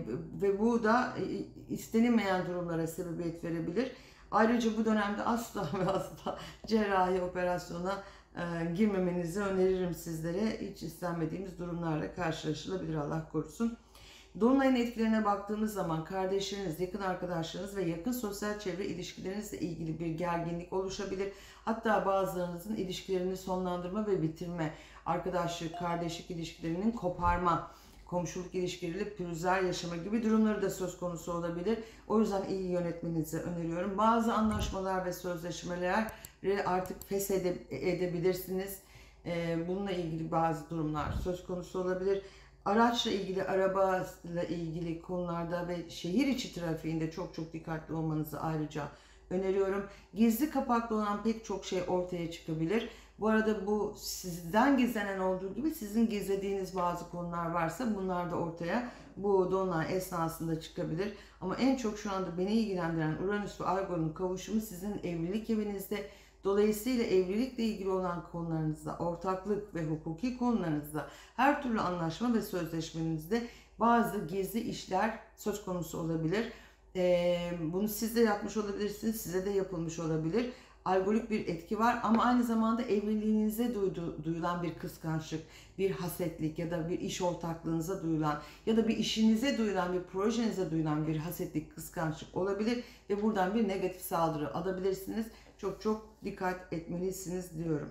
ve bu da istenilmeyen durumlara sebebiyet verebilir. Ayrıca bu dönemde asla ve asla cerrahi operasyona e, girmemenizi öneririm sizlere. Hiç istenmediğimiz durumlarla karşılaşılabilir, Allah korusun. Dolunay'ın etkilerine baktığımız zaman kardeşleriniz, yakın arkadaşlarınız ve yakın sosyal çevre ilişkilerinizle ilgili bir gerginlik oluşabilir. Hatta bazılarınızın ilişkilerini sonlandırma ve bitirme, arkadaşlık, kardeşlik ilişkilerinin koparma, komşuluk ilişkileriyle pürüzler yaşama gibi durumları da söz konusu olabilir. O yüzden iyi yönetmenizi öneriyorum. Bazı anlaşmalar ve sözleşmeleri artık feshedebilirsiniz. Bununla ilgili bazı durumlar söz konusu olabilir. Araçla ilgili, arabayla ilgili konularda ve şehir içi trafiğinde çok çok dikkatli olmanızı ayrıca öneriyorum. Gizli kapaklı olan pek çok şey ortaya çıkabilir. Bu arada bu sizden gizlenen olduğu gibi sizin gizlediğiniz bazı konular varsa bunlar da ortaya bu dolunay esnasında çıkabilir. Ama en çok şu anda beni ilgilendiren Uranüs ve Algor'un kavuşumu sizin evlilik evinizde. Dolayısıyla evlilikle ilgili olan konularınızda, ortaklık ve hukuki konularınızda, her türlü anlaşma ve sözleşmenizde bazı gizli işler söz konusu olabilir. Ee, bunu siz de yapmış olabilirsiniz, size de yapılmış olabilir. Algolik bir etki var ama aynı zamanda evliliğinize duydu, duyulan bir kıskançlık, bir hasetlik ya da bir iş ortaklığınıza duyulan ya da bir işinize duyulan, bir projenize duyulan bir hasetlik, kıskançlık olabilir ve buradan bir negatif saldırı alabilirsiniz. Çok çok dikkat etmelisiniz diyorum.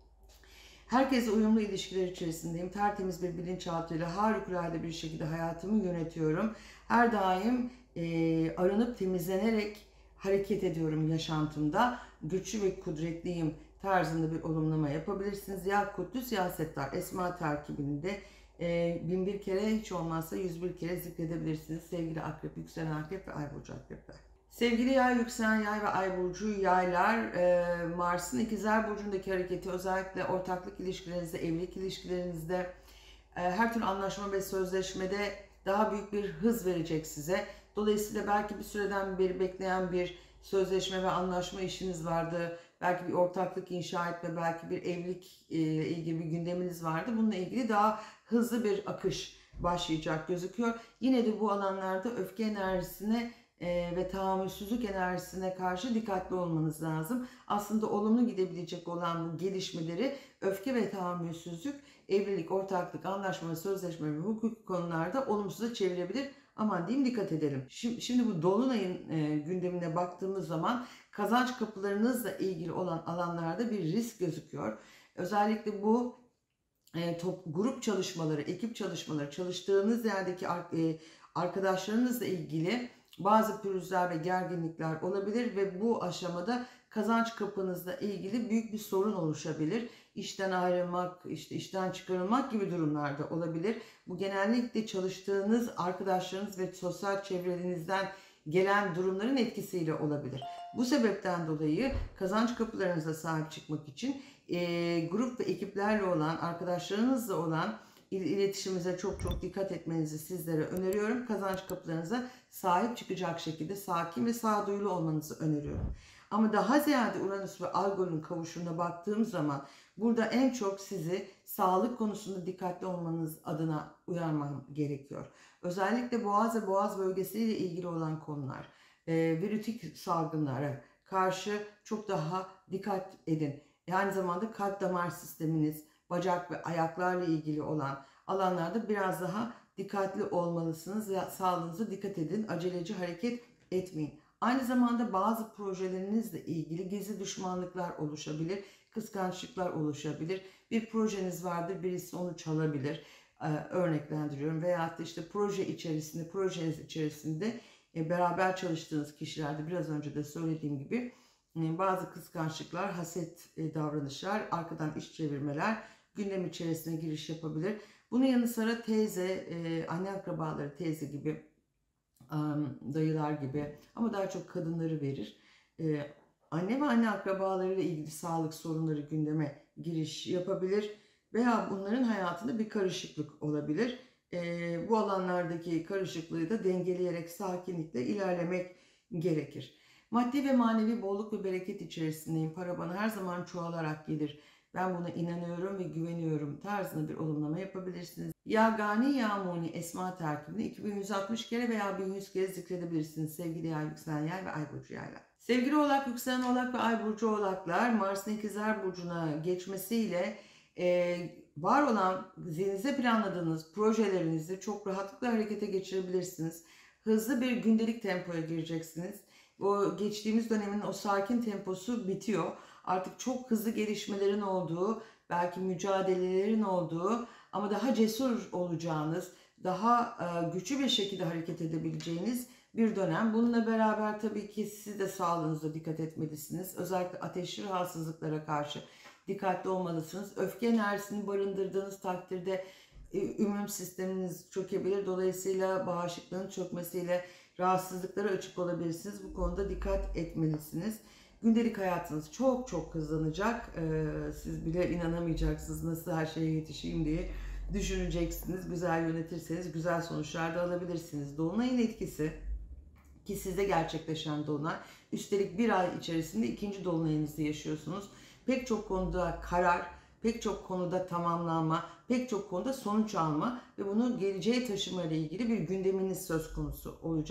Herkesle uyumlu ilişkiler içerisindeyim. Tertemiz bir bilinçaltıyla harikulade bir şekilde hayatımı yönetiyorum. Her daim e, arınıp temizlenerek hareket ediyorum yaşantımda. Güçlü ve kudretliyim tarzında bir olumlama yapabilirsiniz. Ya Kuddüs ya Settar Esma terkibinde e, bin bir kere hiç olmazsa yüz bir kere zikredebilirsiniz. Sevgili Akrep, yükselen Akrep ve Ay burcu Akrepler. Sevgili Yay, yükselen Yay ve Ay burcu Yaylar, e, Mars'ın İkizler burcundaki hareketi özellikle ortaklık ilişkilerinizde, evlilik ilişkilerinizde, e, her türlü anlaşma ve sözleşmede daha büyük bir hız verecek size. Dolayısıyla belki bir süreden beri bekleyen bir sözleşme ve anlaşma işiniz vardı. Belki bir ortaklık inşa etme, belki bir evlilik ile ilgili bir gündeminiz vardı. Bununla ilgili daha hızlı bir akış başlayacak gözüküyor. Yine de bu alanlarda öfke enerjisine e, ve tahammülsüzlük enerjisine karşı dikkatli olmanız lazım. Aslında olumlu gidebilecek olan bu gelişmeleri öfke ve tahammülsüzlük evlilik, ortaklık, anlaşma, sözleşme ve hukuk konularda olumsuza çevirebilir. Aman diyeyim, dikkat edelim. Şimdi, şimdi bu Dolunay'ın e, gündemine baktığımız zaman kazanç kapılarınızla ilgili olan alanlarda bir risk gözüküyor. Özellikle bu e, top, grup çalışmaları, ekip çalışmaları, çalıştığınız yerdeki e, arkadaşlarınızla ilgili bazı pürüzler ve gerginlikler olabilir ve bu aşamada kazanç kapınızla ilgili büyük bir sorun oluşabilir. İşten ayrılmak, işte işten çıkarılmak gibi durumlarda olabilir. Bu genellikle çalıştığınız arkadaşlarınız ve sosyal çevrenizden gelen durumların etkisiyle olabilir. Bu sebepten dolayı kazanç kapılarınıza sahip çıkmak için e, grup ve ekiplerle olan, arkadaşlarınızla olan iletişimimize çok çok dikkat etmenizi sizlere öneriyorum. Kazanç kapılarınıza sahip çıkacak şekilde sakin ve sağduyulu olmanızı öneriyorum. Ama daha ziyade Uranüs ve Algol'ün kavuşumuna baktığım zaman burada en çok sizi sağlık konusunda dikkatli olmanız adına uyarmam gerekiyor. Özellikle boğaz ve boğaz bölgesiyle ilgili olan konular, e, virütik salgınlara karşı çok daha dikkat edin. E, aynı zamanda kalp damar sisteminiz, bacak ve ayaklarla ilgili olan alanlarda biraz daha dikkatli olmalısınız ve sağlığınıza dikkat edin. Aceleci hareket etmeyin. Aynı zamanda bazı projelerinizle ilgili gizli düşmanlıklar oluşabilir, kıskançlıklar oluşabilir. Bir projeniz vardır, birisi onu çalabilir. Ee, örneklendiriyorum. Veyahut da işte proje içerisinde, projeniz içerisinde e, beraber çalıştığınız kişilerde biraz önce de söylediğim gibi e, bazı kıskançlıklar, haset e, davranışlar, arkadan iş çevirmeler gündem içerisine giriş yapabilir. Bunun yanı sıra teyze, e, anne akrabaları, teyze gibi, dayılar gibi ama daha çok kadınları verir. Ee, anne ve anne akrabalarıyla ilgili sağlık sorunları gündeme giriş yapabilir veya bunların hayatında bir karışıklık olabilir. Ee, bu alanlardaki karışıklığı da dengeleyerek sakinlikle ilerlemek gerekir. Maddi ve manevi bolluk ve bereket içerisindeyim. Para bana her zaman çoğalarak gelir. Ben buna inanıyorum ve güveniyorum tarzında bir olumlama yapabilirsiniz. Yagani Yamuni Esma terkibini iki bin yüz altmış kere veya bin yüz kere zikredebilirsiniz sevgili Yay, yükselen Yay ve Ay burcu Yaylar. Sevgili Oğlak, yükselen Oğlak ve Ay burcu Oğlaklar, Mars'ın İkizler burcuna geçmesiyle e, var olan zihninizde planladığınız projelerinizi çok rahatlıkla harekete geçirebilirsiniz. Hızlı bir gündelik tempoya gireceksiniz. O geçtiğimiz dönemin o sakin temposu bitiyor. Artık çok hızlı gelişmelerin olduğu, belki mücadelelerin olduğu ama daha cesur olacağınız, daha güçlü bir şekilde hareket edebileceğiniz bir dönem. Bununla beraber tabii ki siz de sağlığınıza dikkat etmelisiniz. Özellikle ateşli rahatsızlıklara karşı dikkatli olmalısınız. Öfke enerjisini barındırdığınız takdirde immün sisteminiz çökebilir. Dolayısıyla bağışıklığın çökmesiyle rahatsızlıklara açık olabilirsiniz. Bu konuda dikkat etmelisiniz. Gündelik hayatınız çok çok hızlanacak. Ee, siz bile inanamayacaksınız nasıl her şeye yetişeyim diye düşüneceksiniz. Güzel yönetirseniz güzel sonuçlar da alabilirsiniz. Dolunayın etkisi, ki sizde gerçekleşen dolunay, üstelik bir ay içerisinde ikinci dolunayınızı yaşıyorsunuz. Pek çok konuda karar, pek çok konuda tamamlanma, pek çok konuda sonuç alma ve bunu geleceğe taşıma ile ilgili bir gündeminiz söz konusu olacak.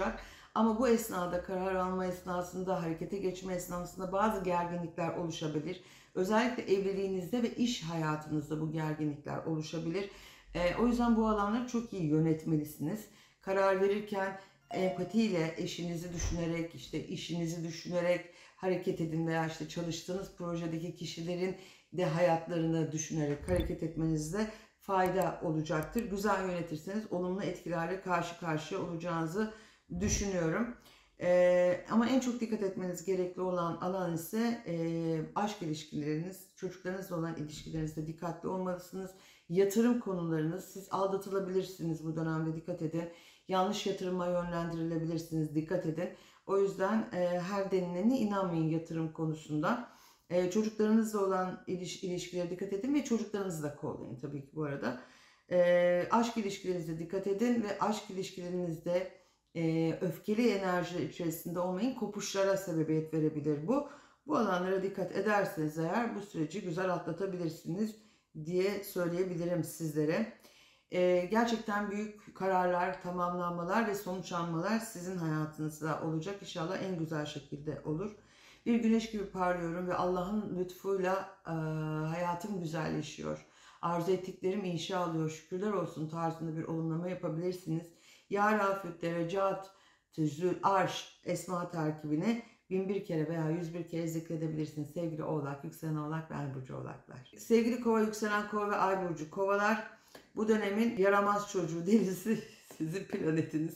Ama bu esnada, karar alma esnasında, harekete geçme esnasında bazı gerginlikler oluşabilir. Özellikle evliliğinizde ve iş hayatınızda bu gerginlikler oluşabilir. E, o yüzden bu alanları çok iyi yönetmelisiniz. Karar verirken empatiyle eşinizi düşünerek, işte işinizi düşünerek hareket edin veya işte çalıştığınız projedeki kişilerin de hayatlarını düşünerek hareket etmenizde fayda olacaktır. Güzel yönetirseniz olumlu etkilerle karşı karşıya olacağınızı düşünüyorum. Ee, ama en çok dikkat etmeniz gerekli olan alan ise e, aşk ilişkileriniz, çocuklarınızla olan ilişkilerinizde dikkatli olmalısınız. Yatırım konularınız, siz aldatılabilirsiniz bu dönemde, dikkat edin. Yanlış yatırıma yönlendirilebilirsiniz, dikkat edin. O yüzden e, her denilene inanmayın yatırım konusunda. E, çocuklarınızla olan iliş, ilişkilere dikkat edin ve çocuklarınızı da kollayın tabii ki bu arada. E, aşk ilişkilerinize dikkat edin ve aşk ilişkilerinizde e, öfkeli enerji içerisinde olmayın. Kopuşlara sebebiyet verebilir bu. Bu alanlara dikkat ederseniz eğer bu süreci güzel atlatabilirsiniz diye söyleyebilirim sizlere. Ee, gerçekten büyük kararlar, tamamlanmalar ve sonuç almalar sizin hayatınızda olacak. İnşallah en güzel şekilde olur. Bir güneş gibi parlıyorum ve Allah'ın lütfuyla e, hayatım güzelleşiyor. Arzu ettiklerim inşa alıyor. Şükürler olsun tarzında bir olumlama yapabilirsiniz. Ya Rafet, Derecat, Tüzül, Arş, Esma terkibini bin bir kere veya yüz bir kere zikredebilirsiniz. Sevgili Oğlak, yükselen Oğlak ve Ay Burcu Oğlaklar. Sevgili Kova, yükselen Kova ve Ay Burcu Kovalar, bu dönemin yaramaz çocuğu, delisi sizin planetiniz.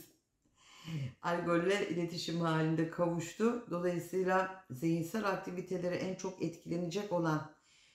Algoller iletişim halinde kavuştu. Dolayısıyla zihinsel aktivitelere en çok etkilenecek olan,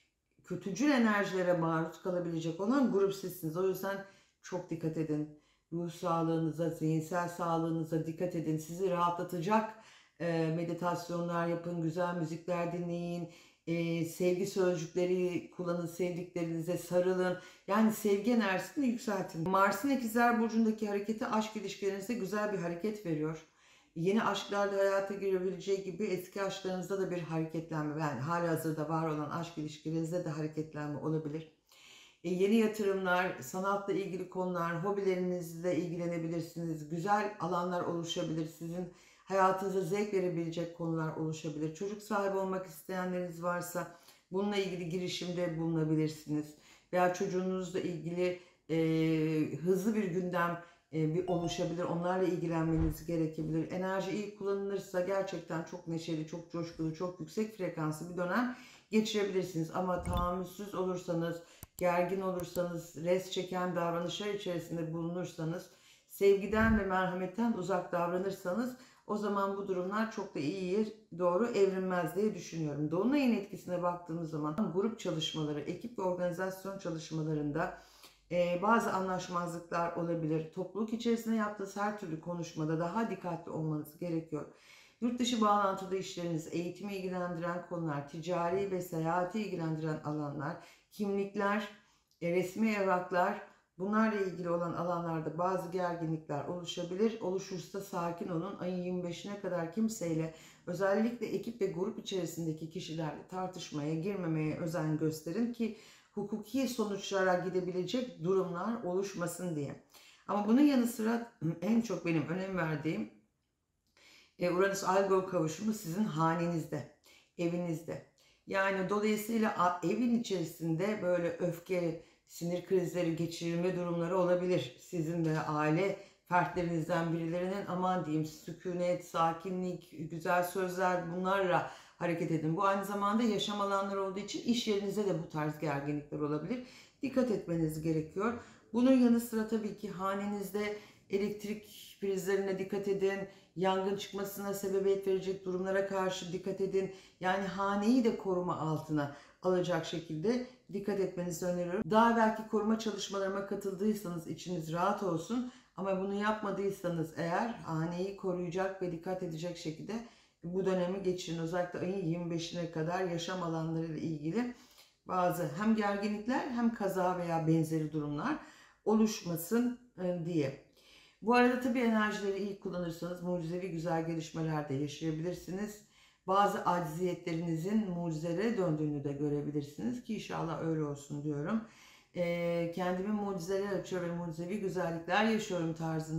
kötücül enerjilere maruz kalabilecek olan grup sizsiniz. O yüzden çok dikkat edin. Ruh sağlığınıza, zihinsel sağlığınıza dikkat edin. Sizi rahatlatacak e, meditasyonlar yapın, güzel müzikler dinleyin, e, sevgi sözcükleri kullanın, sevdiklerinize sarılın. Yani sevgi enerjisini yükseltin. Mars'ın İkizler Burcu'ndaki hareketi aşk ilişkilerinize güzel bir hareket veriyor. Yeni aşklarda hayata girebileceği gibi eski aşklarınızda da bir hareketlenme, yani halihazırda var olan aşk ilişkilerinizde de hareketlenme olabilir. E, yeni yatırımlar, sanatla ilgili konular, hobilerinizle ilgilenebilirsiniz. Güzel alanlar oluşabilir. Sizin hayatınıza zevk verebilecek konular oluşabilir. Çocuk sahibi olmak isteyenleriniz varsa bununla ilgili girişimde bulunabilirsiniz. Veya çocuğunuzla ilgili e, hızlı bir gündem e, bir oluşabilir. Onlarla ilgilenmeniz gerekebilir. Enerji iyi kullanılırsa gerçekten çok neşeli, çok coşkulu, çok yüksek frekanslı bir dönem geçirebilirsiniz. Ama tahammülsüz olursanız, gergin olursanız, res çeken davranışlar içerisinde bulunursanız, sevgiden ve merhametten uzak davranırsanız o zaman bu durumlar çok da iyiye doğru evrilmez diye düşünüyorum. Dolunay'ın etkisine baktığımız zaman grup çalışmaları, ekip ve organizasyon çalışmalarında e, bazı anlaşmazlıklar olabilir. Topluluk içerisinde yaptığınız her türlü konuşmada daha dikkatli olmanız gerekiyor. Yurt dışı bağlantılı işleriniz, eğitimi ilgilendiren konular, ticari ve seyahati ilgilendiren alanlar, kimlikler, e, resmi evraklar, bunlarla ilgili olan alanlarda bazı gerginlikler oluşabilir. Oluşursa sakin olun. Ayın yirmi beşine kadar kimseyle, özellikle ekip ve grup içerisindeki kişilerle tartışmaya girmemeye özen gösterin ki hukuki sonuçlara gidebilecek durumlar oluşmasın diye. Ama bunun yanı sıra en çok benim önem verdiğim Uranüs-Algol kavuşumu sizin hanenizde, evinizde. Yani dolayısıyla evin içerisinde böyle öfke, sinir krizleri geçirme durumları olabilir. Sizin ve aile fertlerinizden birilerinin aman diyeyim sükunet, sakinlik, güzel sözler, bunlarla hareket edin. Bu aynı zamanda yaşam alanları olduğu için iş yerinizde de bu tarz gerginlikler olabilir. Dikkat etmeniz gerekiyor. Bunun yanı sıra tabii ki hanenizde elektrik prizlerine dikkat edin. Yangın çıkmasına sebebiyet verecek durumlara karşı dikkat edin. Yani haneyi de koruma altına alacak şekilde dikkat etmenizi öneriyorum. Daha belki koruma çalışmalarıma katıldıysanız içiniz rahat olsun. Ama bunu yapmadıysanız eğer haneyi koruyacak ve dikkat edecek şekilde bu dönemi geçirin. Özellikle ayın yirmi beşine kadar yaşam alanlarıyla ilgili bazı hem gerginlikler hem kaza veya benzeri durumlar oluşmasın diye. Bu arada tabii enerjileri iyi kullanırsanız mucizevi güzel gelişmeler de yaşayabilirsiniz. Bazı acziyetlerinizin mucizelere döndüğünü de görebilirsiniz ki inşallah öyle olsun diyorum. Ee, kendimi mucizeler açıyor ve mucizevi güzellikler yaşıyorum tarzında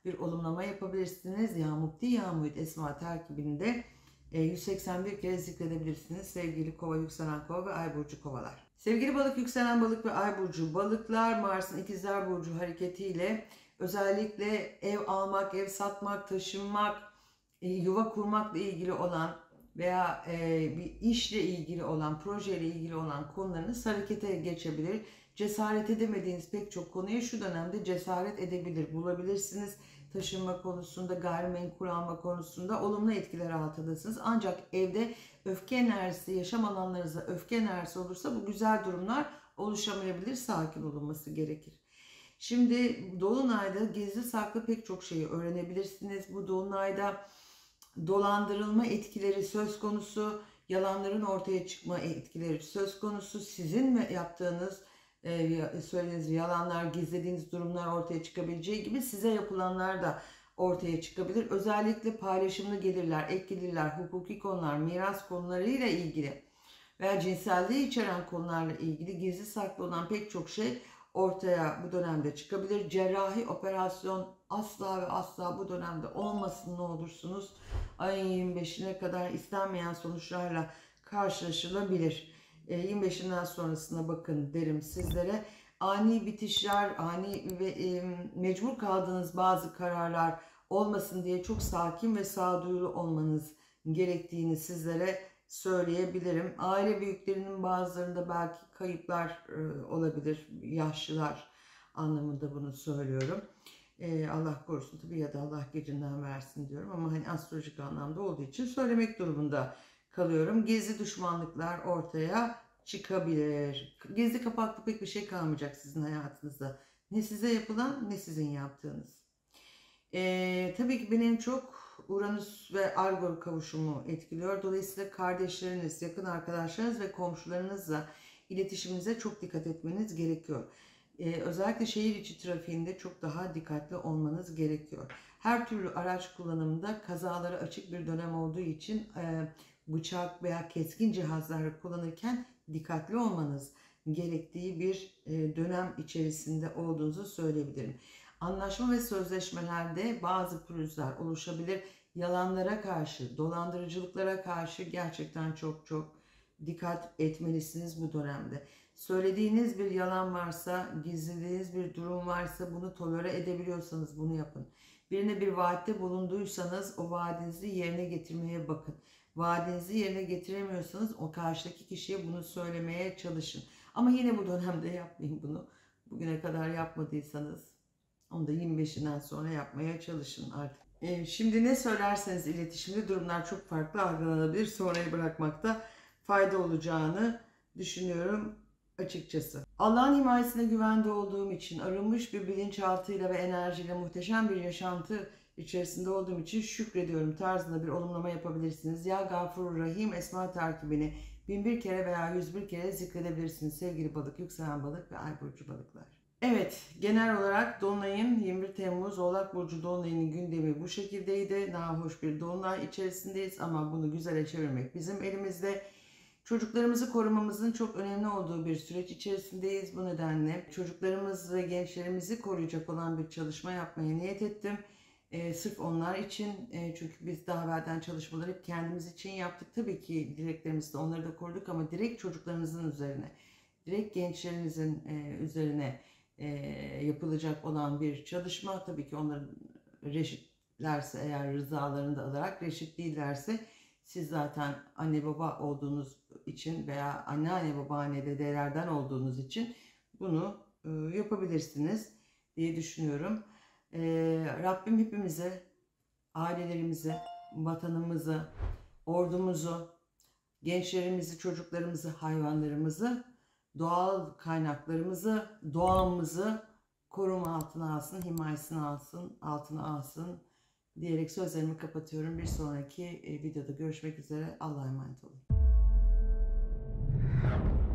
bir olumlama yapabilirsiniz. Ya Mukti Ya Muhit esma terkibinde yüz seksen bir kere zikredebilirsiniz sevgili Kova, yükselen Kova ve Ay burcu Kovalar. Sevgili Balık, yükselen Balık ve Ay burcu Balıklar, Mars'ın İkizler burcu hareketiyle özellikle ev almak, ev satmak, taşınmak, yuva kurmakla ilgili olan veya bir işle ilgili olan, projeyle ilgili olan konularınız harekete geçebilir. Cesaret edemediğiniz pek çok konuya şu dönemde cesaret edebilir, bulabilirsiniz. Taşınma konusunda, gayrimenkul alma konusunda olumlu etkiler altındasınız. Ancak evde öfke enerjisi, yaşam alanlarınızda öfke enerjisi olursa bu güzel durumlar oluşamayabilir. Sakin olunması gerekir. Şimdi Dolunay'da gizli saklı pek çok şeyi öğrenebilirsiniz. Bu Dolunay'da dolandırılma etkileri söz konusu, yalanların ortaya çıkma etkileri söz konusu. Sizin mi yaptığınız, e, söylediğiniz yalanlar, gizlediğiniz durumlar ortaya çıkabileceği gibi size yapılanlar da ortaya çıkabilir. Özellikle paylaşımlı gelirler, ek gelirler, hukuki konular, miras konularıyla ilgili veya cinselliği içeren konularla ilgili gizli saklı olan pek çok şey ortaya bu dönemde çıkabilir. Cerrahi operasyon asla ve asla bu dönemde olmasın, ne olursunuz. Ayın yirmi beşine kadar istenmeyen sonuçlarla karşılaşılabilir. E, yirmi beşinden sonrasına bakın derim sizlere. Ani bitişler, ani ve e, mecbur kaldığınız bazı kararlar olmasın diye çok sakin ve sağduyulu olmanız gerektiğini sizlere söyleyebilirim. Aile büyüklerinin bazılarında belki kayıplar e, olabilir. Yaşlılar anlamında bunu söylüyorum. E, Allah korusun tabii, ya da Allah gecinden versin diyorum ama hani astrolojik anlamda olduğu için söylemek durumunda kalıyorum. Gizli düşmanlıklar ortaya çıkabilir. Gizli kapaklı pek bir şey kalmayacak sizin hayatınızda. Ne size yapılan ne sizin yaptığınız. E, tabii ki beni en çok Uranüs ve Argo kavuşumu etkiliyor. Dolayısıyla kardeşleriniz, yakın arkadaşlarınız ve komşularınızla iletişiminize çok dikkat etmeniz gerekiyor. Ee, özellikle şehir içi trafiğinde çok daha dikkatli olmanız gerekiyor. Her türlü araç kullanımında kazalara açık bir dönem olduğu için e, bıçak veya keskin cihazları kullanırken dikkatli olmanız gerektiği bir e, dönem içerisinde olduğunuzu söyleyebilirim. Anlaşma ve sözleşmelerde bazı pürüzler oluşabilir. Yalanlara karşı, dolandırıcılıklara karşı gerçekten çok çok dikkat etmelisiniz bu dönemde. Söylediğiniz bir yalan varsa, gizlediğiniz bir durum varsa, bunu tolere edebiliyorsanız bunu yapın. Birine bir vaatte bulunduysanız o vaadinizi yerine getirmeye bakın. Vaadinizi yerine getiremiyorsanız o karşıdaki kişiye bunu söylemeye çalışın. Ama yine bu dönemde yapmayın bunu. Bugüne kadar yapmadıysanız onu da yirmi beşinden sonra yapmaya çalışın artık. Ee, şimdi ne söylerseniz iletişimde durumlar çok farklı algılanabilir. Sonrayı bırakmakta fayda olacağını düşünüyorum açıkçası. Allah'ın himayesine güvende olduğum için, arınmış bir bilinçaltıyla ve enerjiyle muhteşem bir yaşantı içerisinde olduğum için şükrediyorum tarzında bir olumlama yapabilirsiniz. Ya Gafur Rahim esma terkibini bin bir kere veya yüz bir kere zikredebilirsiniz sevgili balık, yükselen balık ve ay burcu balıklar. Evet, genel olarak Dolunay'ın yirmi bir Temmuz Oğlak Burcu Dolunay'ın gündemi bu şekildeydi. Nahoş bir Dolunay içerisindeyiz ama bunu güzele çevirmek bizim elimizde. Çocuklarımızı korumamızın çok önemli olduğu bir süreç içerisindeyiz. Bu nedenle çocuklarımız ve gençlerimizi koruyacak olan bir çalışma yapmaya niyet ettim. Ee, sırf onlar için, e, çünkü biz daha evvelden çalışmaları hep kendimiz için yaptık. Tabii ki dileklerimizde onları da koruduk ama direkt çocuklarınızın üzerine, direkt gençlerinizin e, üzerine e, yapılacak olan bir çalışma. Tabii ki onların reşitlerse, eğer rızalarını da alarak, reşit değillerse siz zaten anne baba olduğunuz için veya anneanne babaanne dedelerden olduğunuz için bunu e, yapabilirsiniz diye düşünüyorum. E, Rabbim hepimize, ailelerimizi, vatanımızı, ordumuzu, gençlerimizi, çocuklarımızı, hayvanlarımızı, doğal kaynaklarımızı, doğamızı koruma altına alsın, himayesine alsın, altına alsın diyerek sözlerimi kapatıyorum. Bir sonraki videoda görüşmek üzere. Allah'a emanet olun.